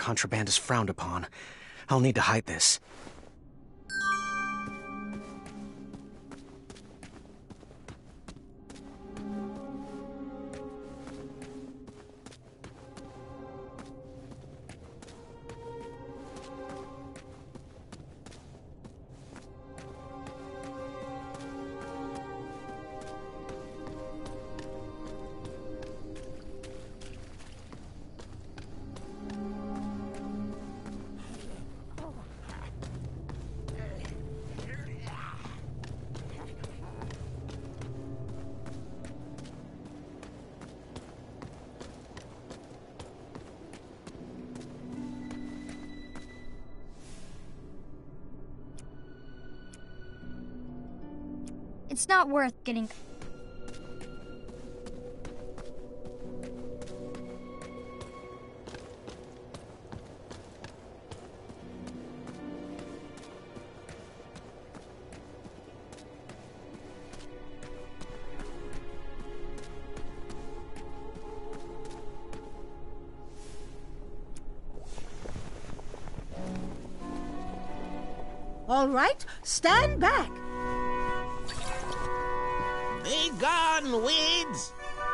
Speaker 2: contraband is frowned upon. I'll need to hide this.
Speaker 8: It's not worth getting...
Speaker 13: All right, stand back.
Speaker 12: Be gone, weeds!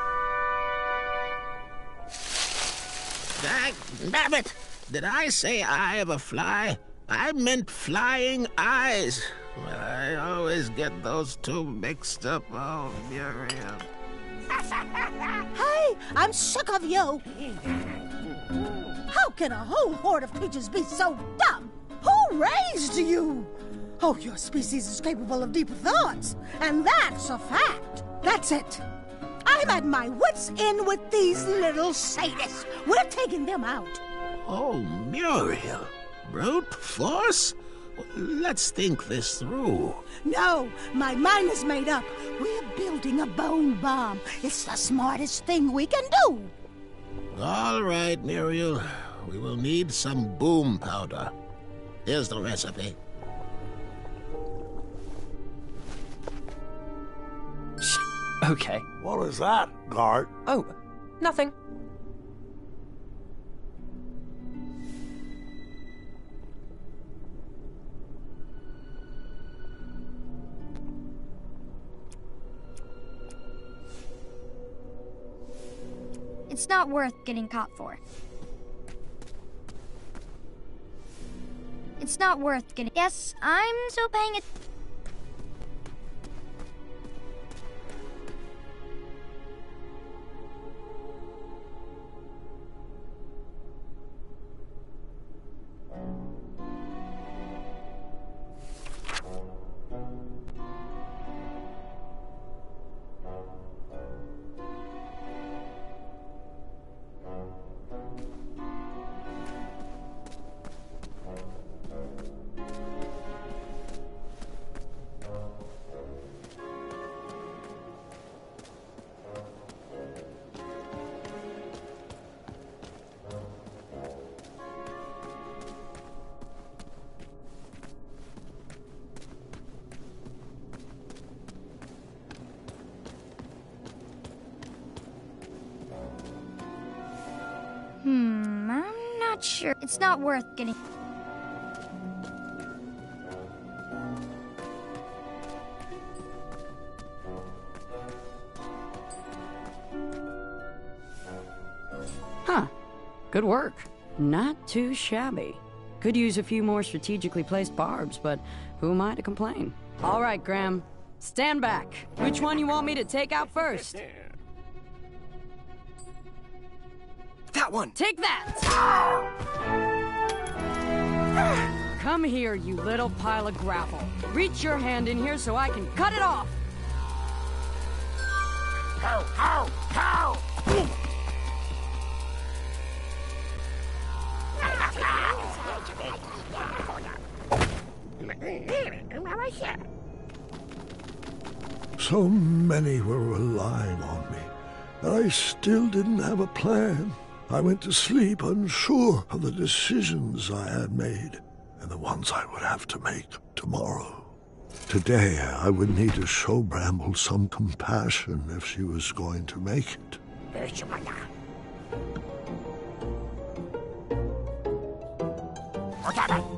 Speaker 12: Dammit! Did I say eye of a fly? I meant flying eyes. I always get those two mixed up. Oh, Muriel.
Speaker 13: Hey, I'm sick of you. How can a whole horde of creatures be so dumb? Who raised you? Oh, your species is capable of deeper thoughts, and that's a fact. That's it. I'm at my wits' end with these little sadists. We're taking them out.
Speaker 12: Oh, Muriel. Brute force? Let's think this through.
Speaker 13: No, my mind is made up. We're building a bone bomb. It's the smartest thing we can do.
Speaker 12: All right, Muriel. We will need some boom powder. Here's the recipe.
Speaker 9: Okay.
Speaker 6: What is that, Gart?
Speaker 14: Oh, nothing.
Speaker 8: It's not worth getting caught for. It's not worth getting... Yes, I'm still paying it. I'm not sure. It's not worth getting...
Speaker 11: Huh. Good work. Not too shabby. Could use a few more strategically placed barbs, but who am I to complain? All right, Graham. Stand back. Which one you want me to take out first?
Speaker 2: That one!
Speaker 11: Take that! Come here, you little pile of gravel. Reach your hand in here so I can cut it off!
Speaker 12: How, how!
Speaker 6: So many were relying on me, and I still didn't have a plan. I went to sleep unsure of the decisions I had made and the ones I would have to make tomorrow. Today, I would need to show Bramble some compassion if she was going to make it. damn it!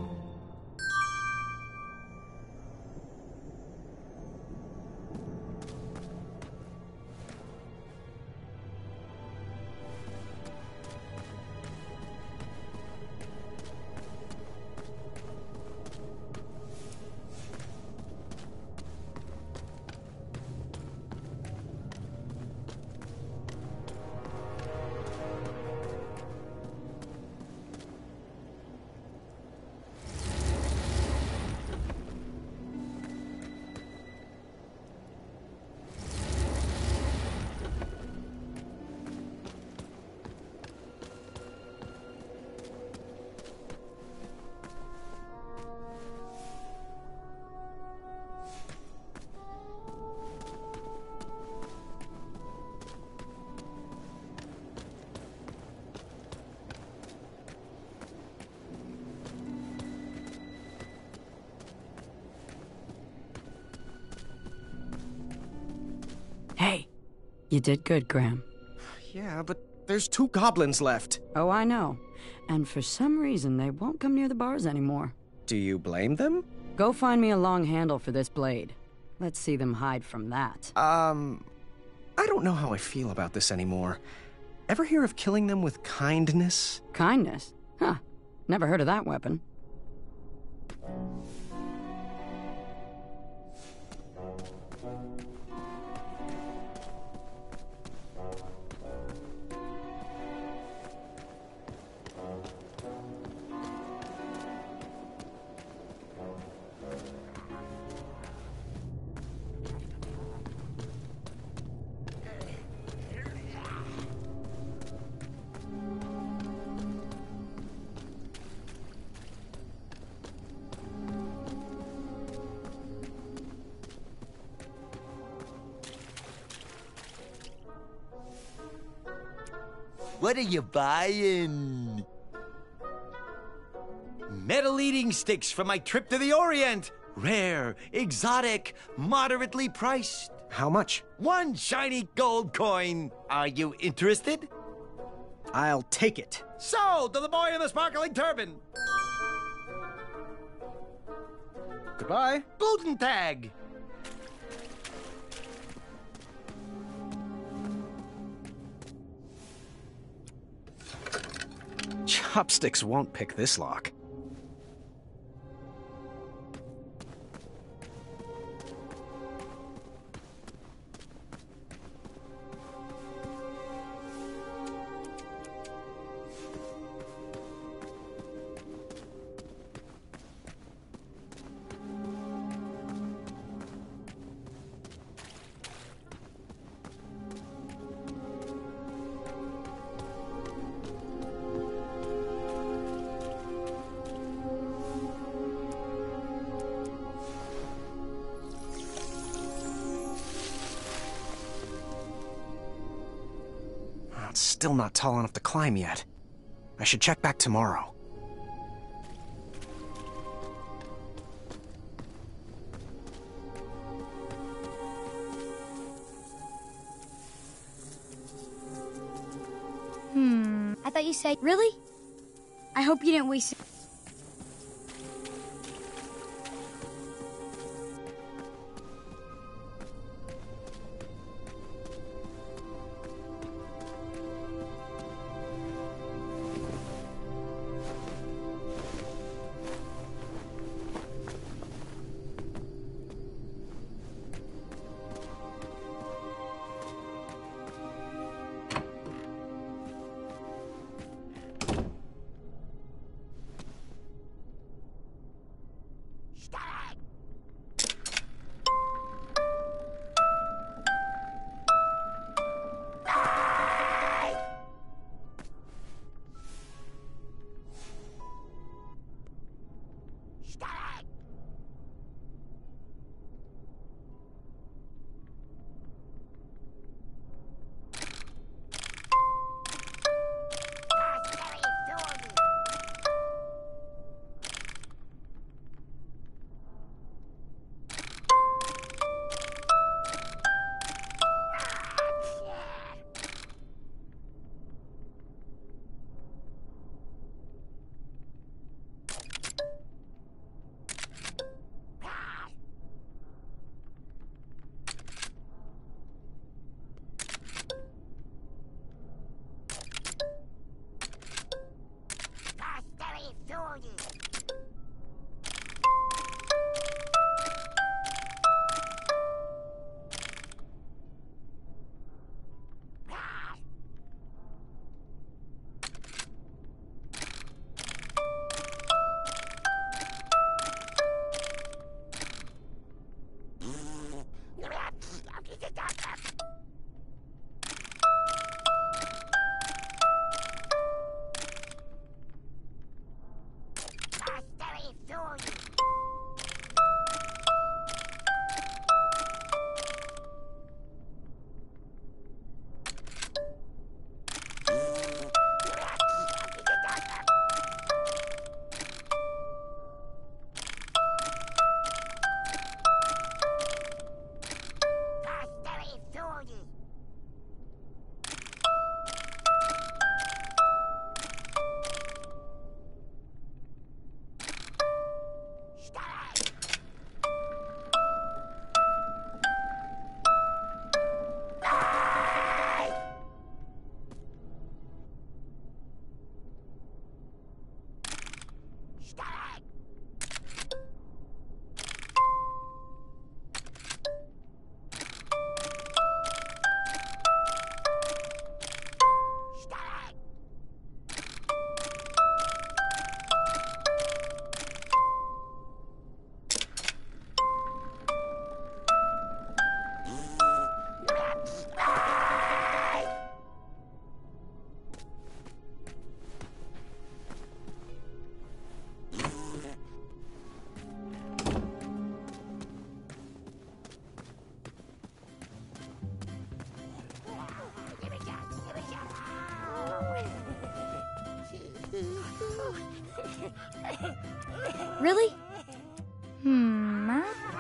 Speaker 11: Hey, you did good, Graham.
Speaker 2: Yeah, but there's 2 goblins left.
Speaker 11: Oh, I know. And for some reason, they won't come near the bars anymore.
Speaker 2: Do you blame them?
Speaker 11: Go find me a long handle for this blade. Let's see them hide from that.
Speaker 2: I don't know how I feel about this anymore. Ever hear of killing them with kindness?
Speaker 11: Kindness? Huh. Never heard of that weapon.
Speaker 15: What are you buying? Metal eating sticks from my trip to the Orient. Rare, exotic, moderately priced.
Speaker 2: How much?
Speaker 15: 1 shiny gold coin. Are you interested?
Speaker 2: I'll take it.
Speaker 15: Sold to the boy in the sparkling turban.
Speaker 2: Goodbye.
Speaker 15: Guten Tag.
Speaker 2: Chopsticks won't pick this lock. It's still not tall enough to climb yet. I should check back tomorrow.
Speaker 8: I thought you said... Really? I hope you didn't waste... Really? Matt?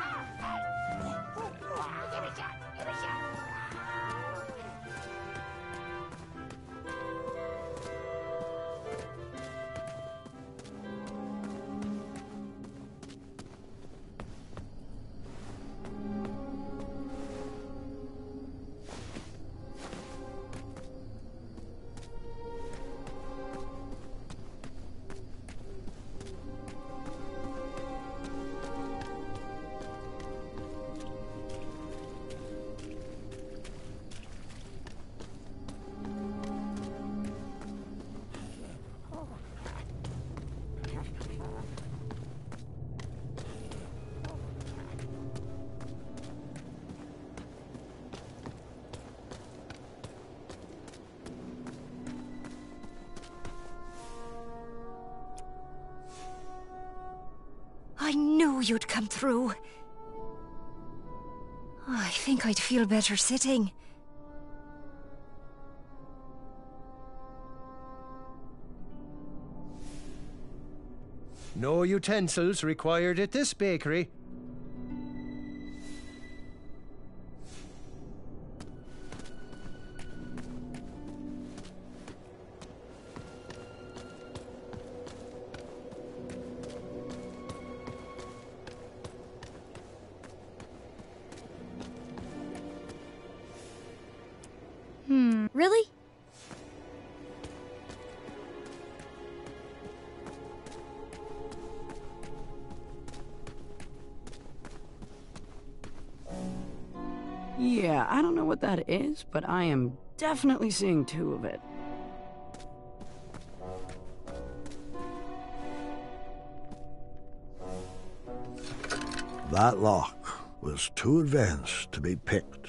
Speaker 10: I knew you'd come through. I think I'd feel better sitting.
Speaker 5: No utensils required at this bakery.
Speaker 8: Really?
Speaker 11: Yeah, I don't know what that is, but I am definitely seeing two of it.
Speaker 6: That lock was too advanced to be picked.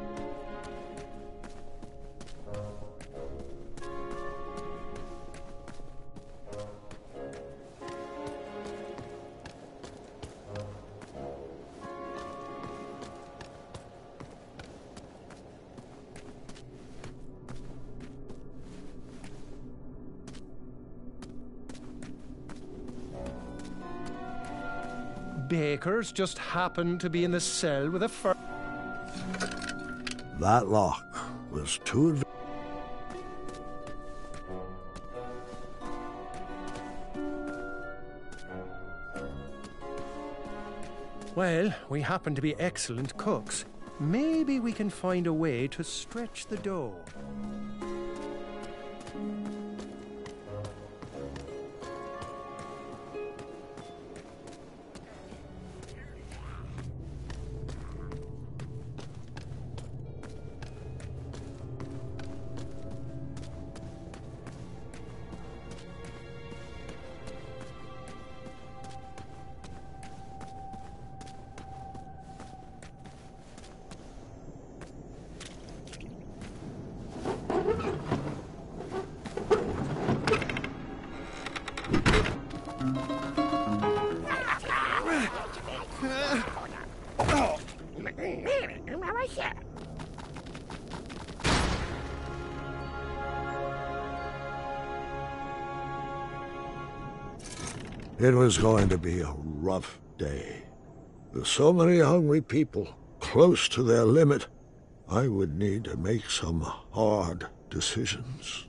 Speaker 5: Bakers just happened to be in the cell with a
Speaker 6: That lock was too advanced.
Speaker 5: Well, we happen to be excellent cooks. Maybe we can find a way to stretch the dough.
Speaker 6: It was going to be a rough day. With so many hungry people close to their limit, I would need to make some hard decisions.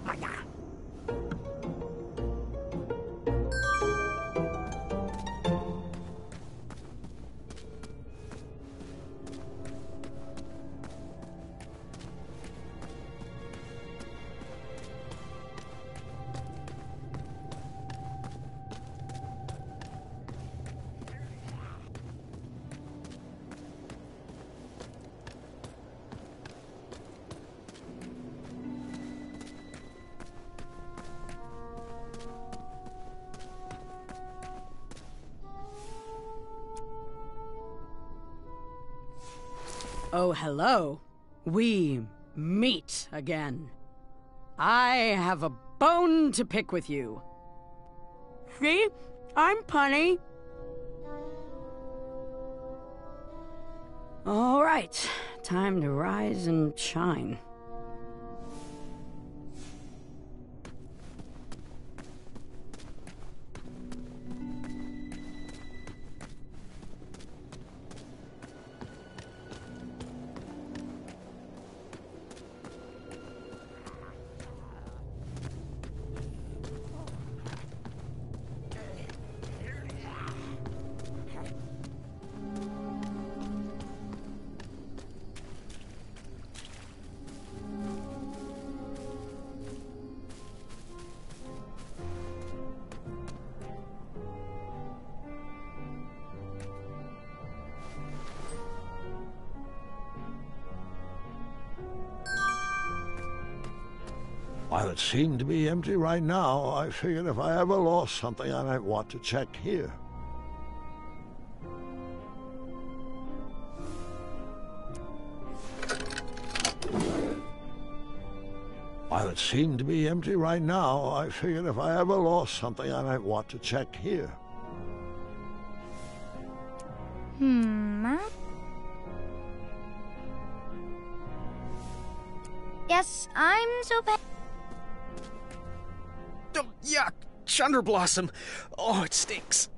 Speaker 11: Oh, hello. We meet again. I have a bone to pick with you. See? I'm punny. All right. Time to rise and shine.
Speaker 6: While it seemed to be empty right now, I figured if I ever lost something, I might want to check here. While it seemed to be empty right now, I figured if I ever lost something, I might want to check here.
Speaker 8: Yes, I'm so bad.
Speaker 9: Oh, yuck! Chunder Blossom! Oh, it stinks.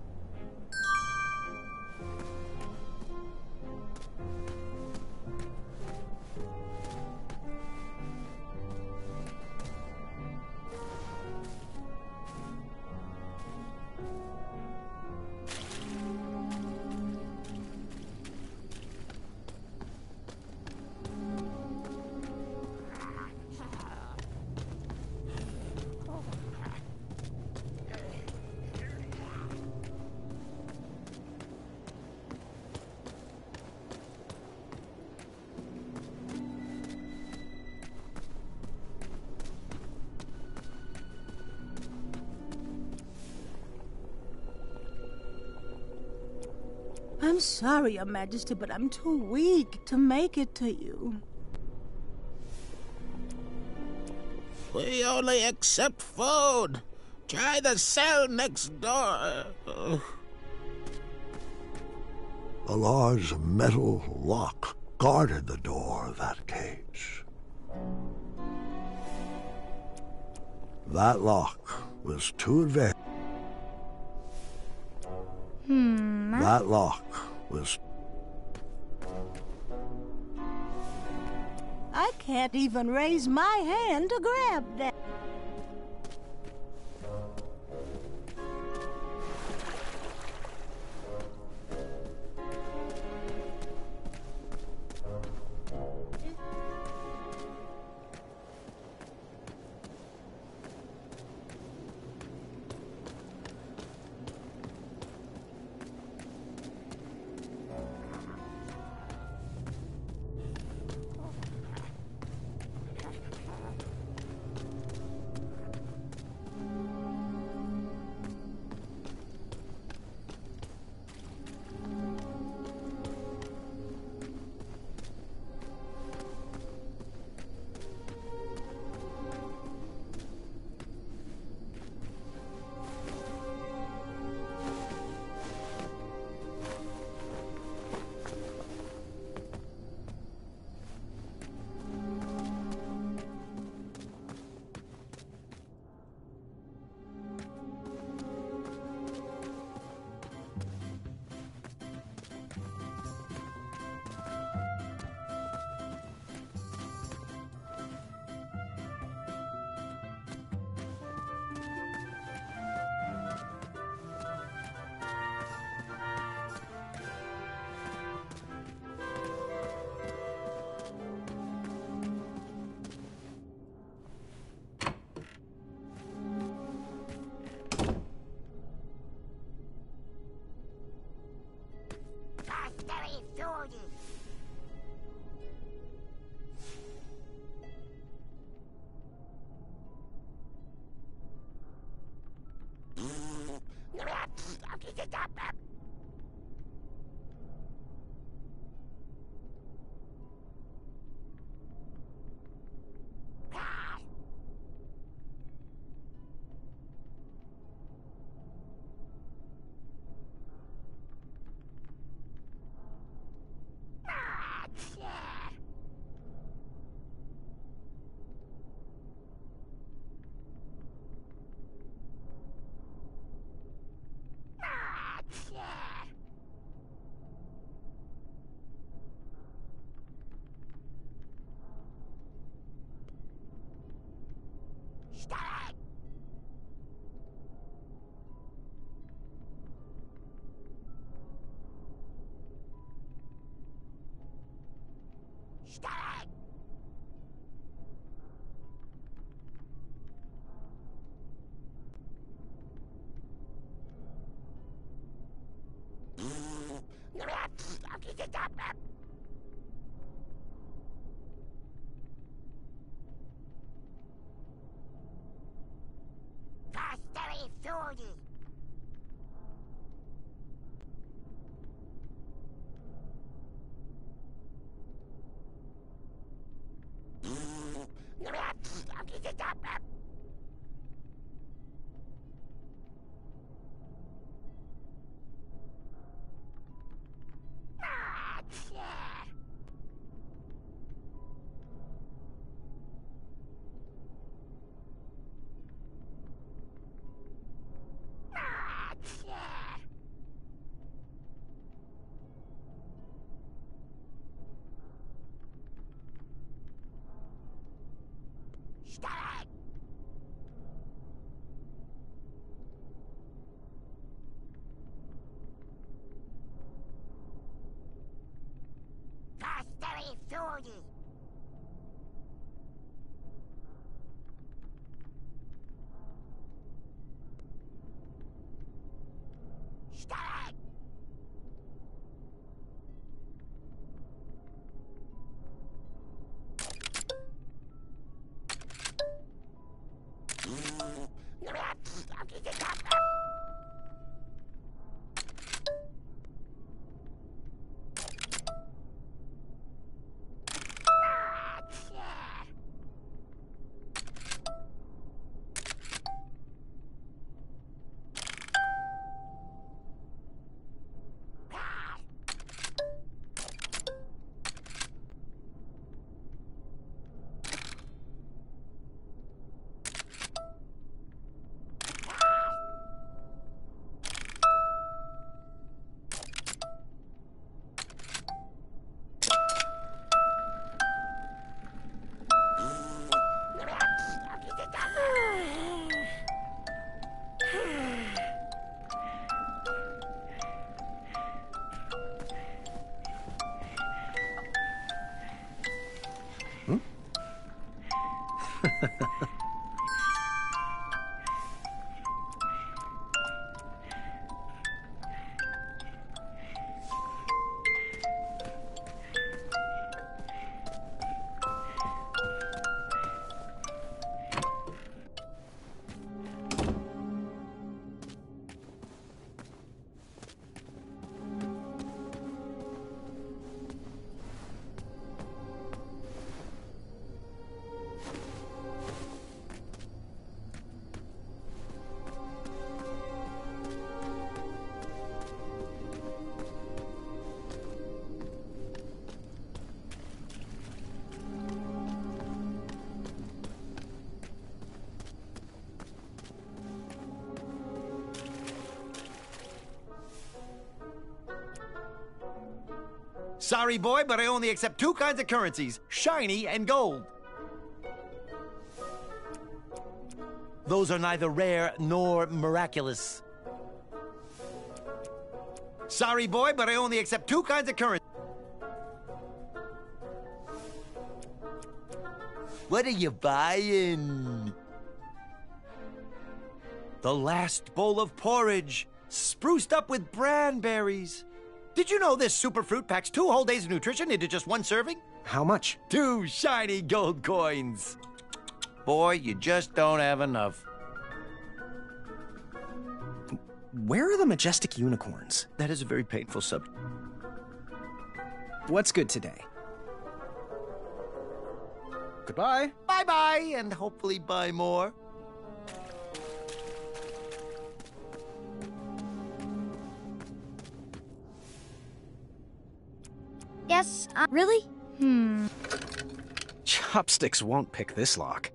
Speaker 13: I'm sorry, Your Majesty, but I'm too weak to make it to you.
Speaker 12: We only accept food. Try the cell next door.
Speaker 6: A large metal lock guarded the door of that cage. That lock was too advanced. That lock was...
Speaker 13: I can't even raise my hand to grab that.
Speaker 15: Sorry, boy, but I only accept two kinds of currencies, shiny and gold. Those are neither rare nor miraculous. Sorry, boy, but I only accept two kinds of currency. What are you buying? The last bowl of porridge, spruced up with branberries. Did you know this superfruit packs 2 whole days of nutrition into just 1 serving?
Speaker 2: How much?
Speaker 15: 2 shiny gold coins. Boy, you just don't have enough.
Speaker 2: Where are the majestic unicorns?
Speaker 15: That is a very painful subject.
Speaker 2: What's good today? Goodbye.
Speaker 15: Bye-bye, and hopefully buy more.
Speaker 8: Yes, really?
Speaker 2: Chopsticks won't pick this lock.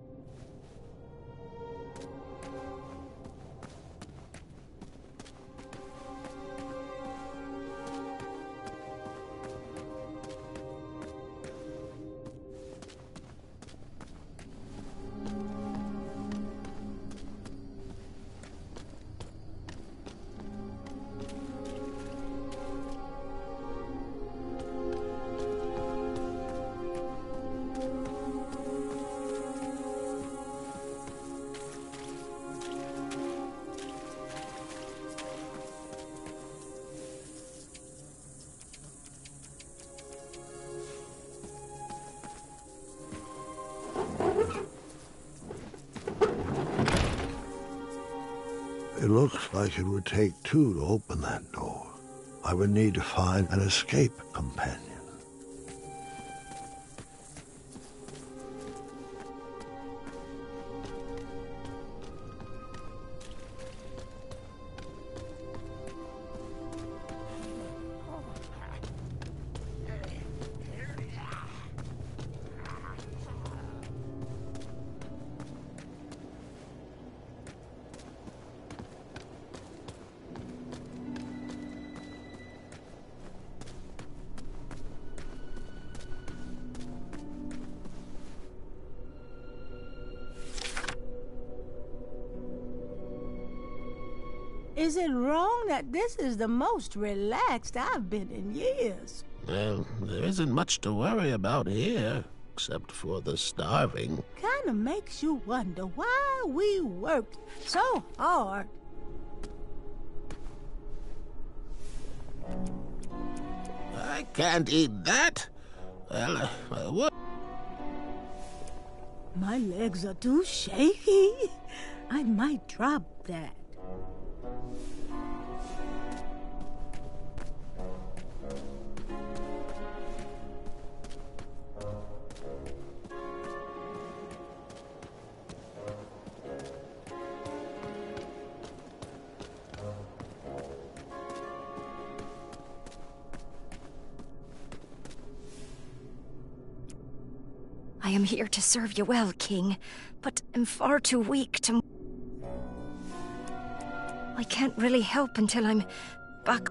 Speaker 6: like it would take two to open that door. I would need to find an escape companion.
Speaker 13: Is it wrong that this is the most relaxed I've been in years?
Speaker 12: Well, there isn't much to worry about here, except for the starving.
Speaker 13: Kinda makes you wonder why we worked so hard.
Speaker 12: I can't eat that. Well, what?
Speaker 13: My legs are too shaky. I might drop that.
Speaker 10: I am here to serve you well, King, but am far too weak to... I can't really help until I'm back...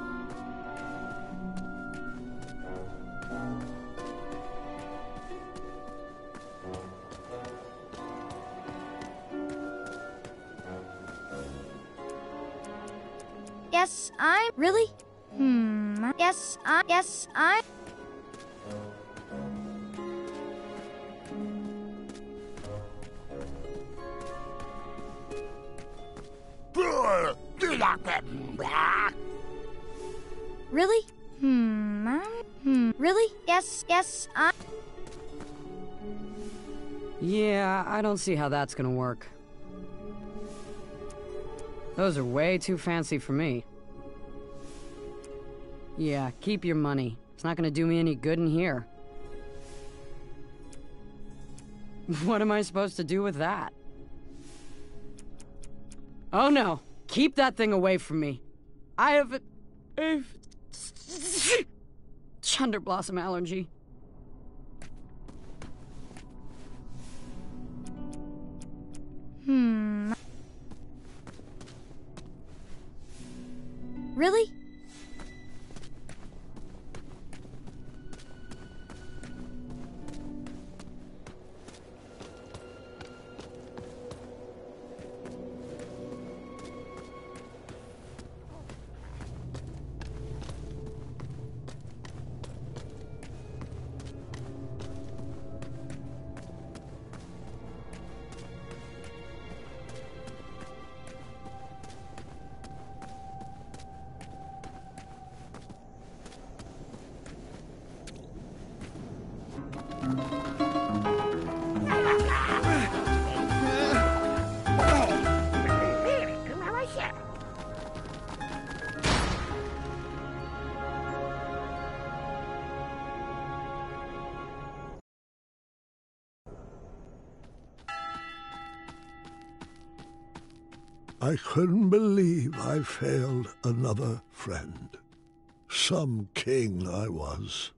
Speaker 8: Yes, I'm... Really? Yes, I'm... Really? Really? Yes, I'm...
Speaker 11: Yeah, I don't see how that's gonna work. Those are way too fancy for me. Yeah, keep your money. It's not gonna do me any good in here. What am I supposed to do with that? Oh no! Keep that thing away from me. I have a Chunderblossom allergy.
Speaker 8: Really?
Speaker 6: I couldn't believe I failed another friend. Some king I was.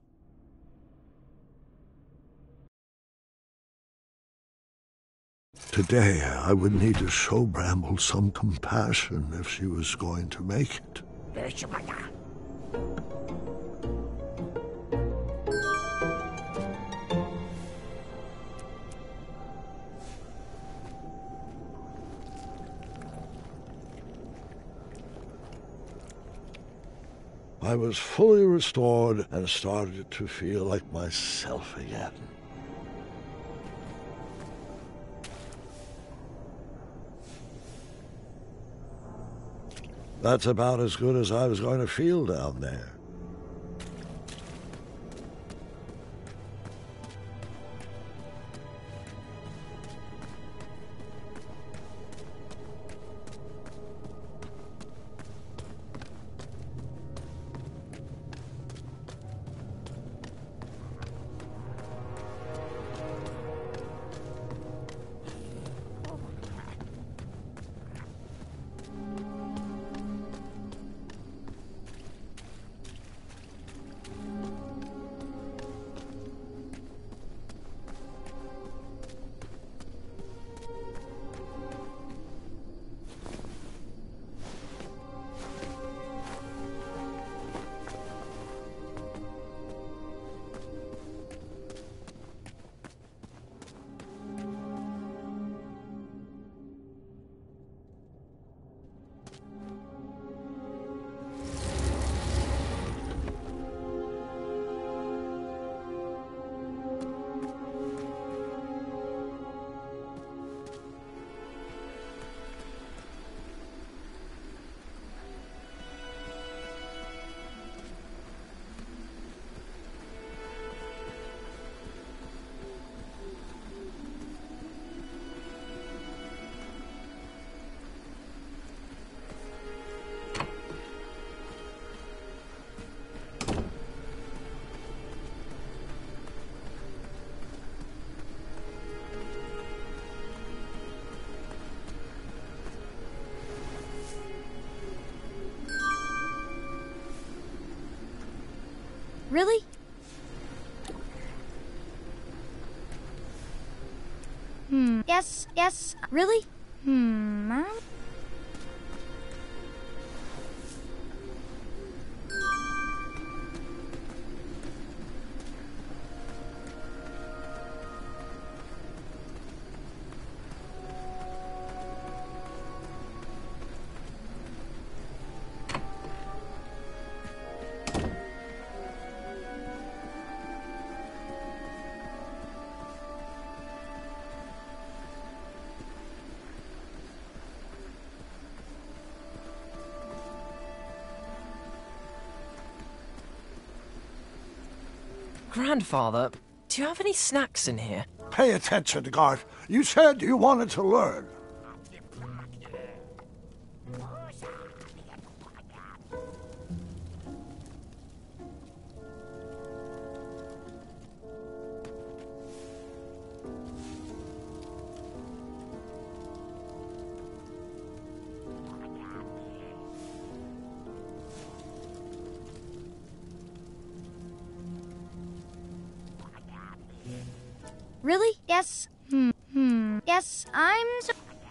Speaker 6: Today, I would need to show Bramble some compassion if she was going to make it. I was fully restored and started to feel like myself again. That's about as good as I was going to feel down there.
Speaker 8: Really? Yes, really?
Speaker 14: Grandfather, do you have any snacks in here?
Speaker 6: Pay attention, Garth. You said you wanted to learn.
Speaker 8: Really? Yes. Yes, I'm so...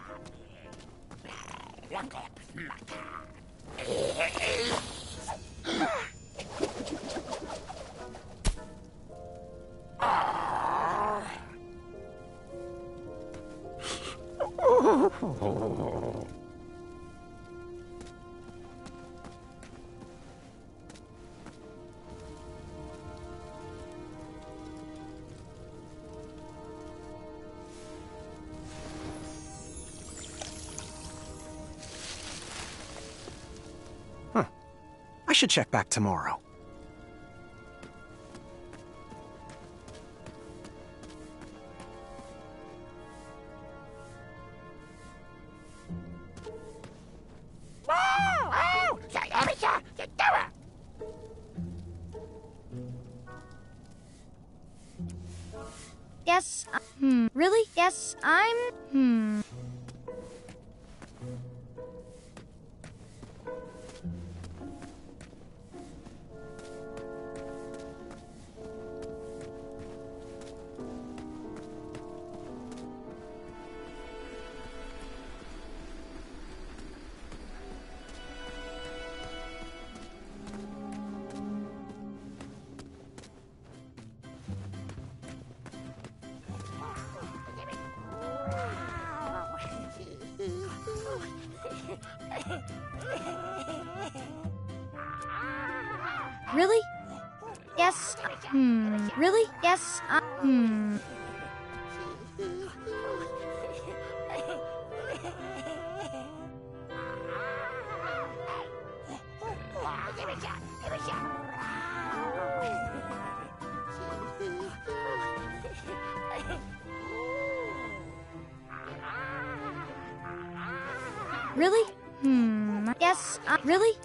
Speaker 2: I should check back tomorrow.
Speaker 8: Yes, really? Yes, I'm... Really? Yes. Really? Yes. Really? Yes. Really?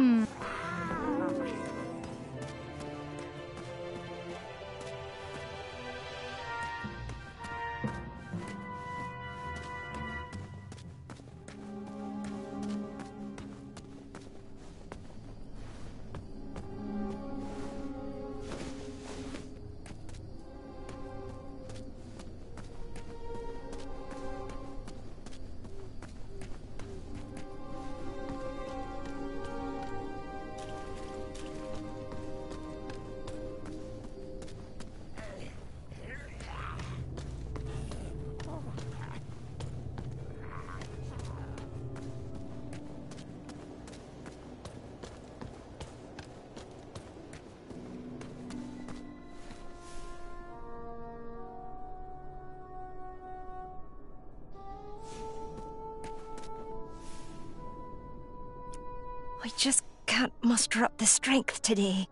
Speaker 10: I just can't muster up the strength today.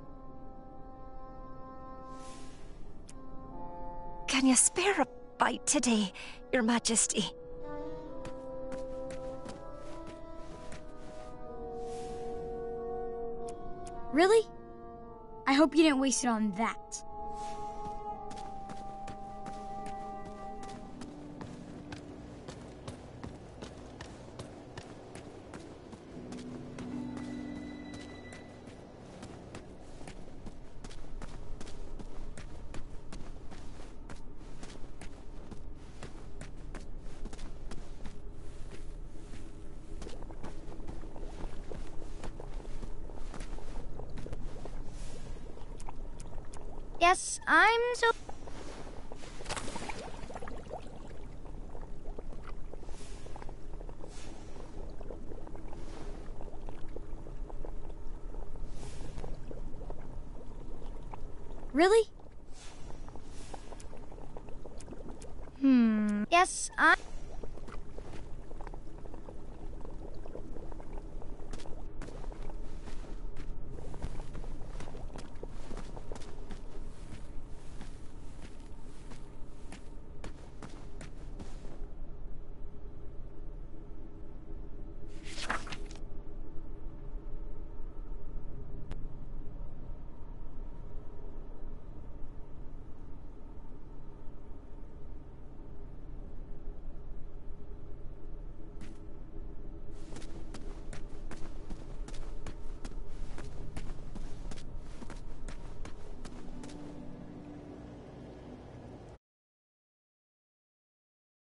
Speaker 10: Can you spare a bite today, Your Majesty?
Speaker 8: Really? I hope you didn't waste it on that. Yes, I'm so... Really? Yes, I...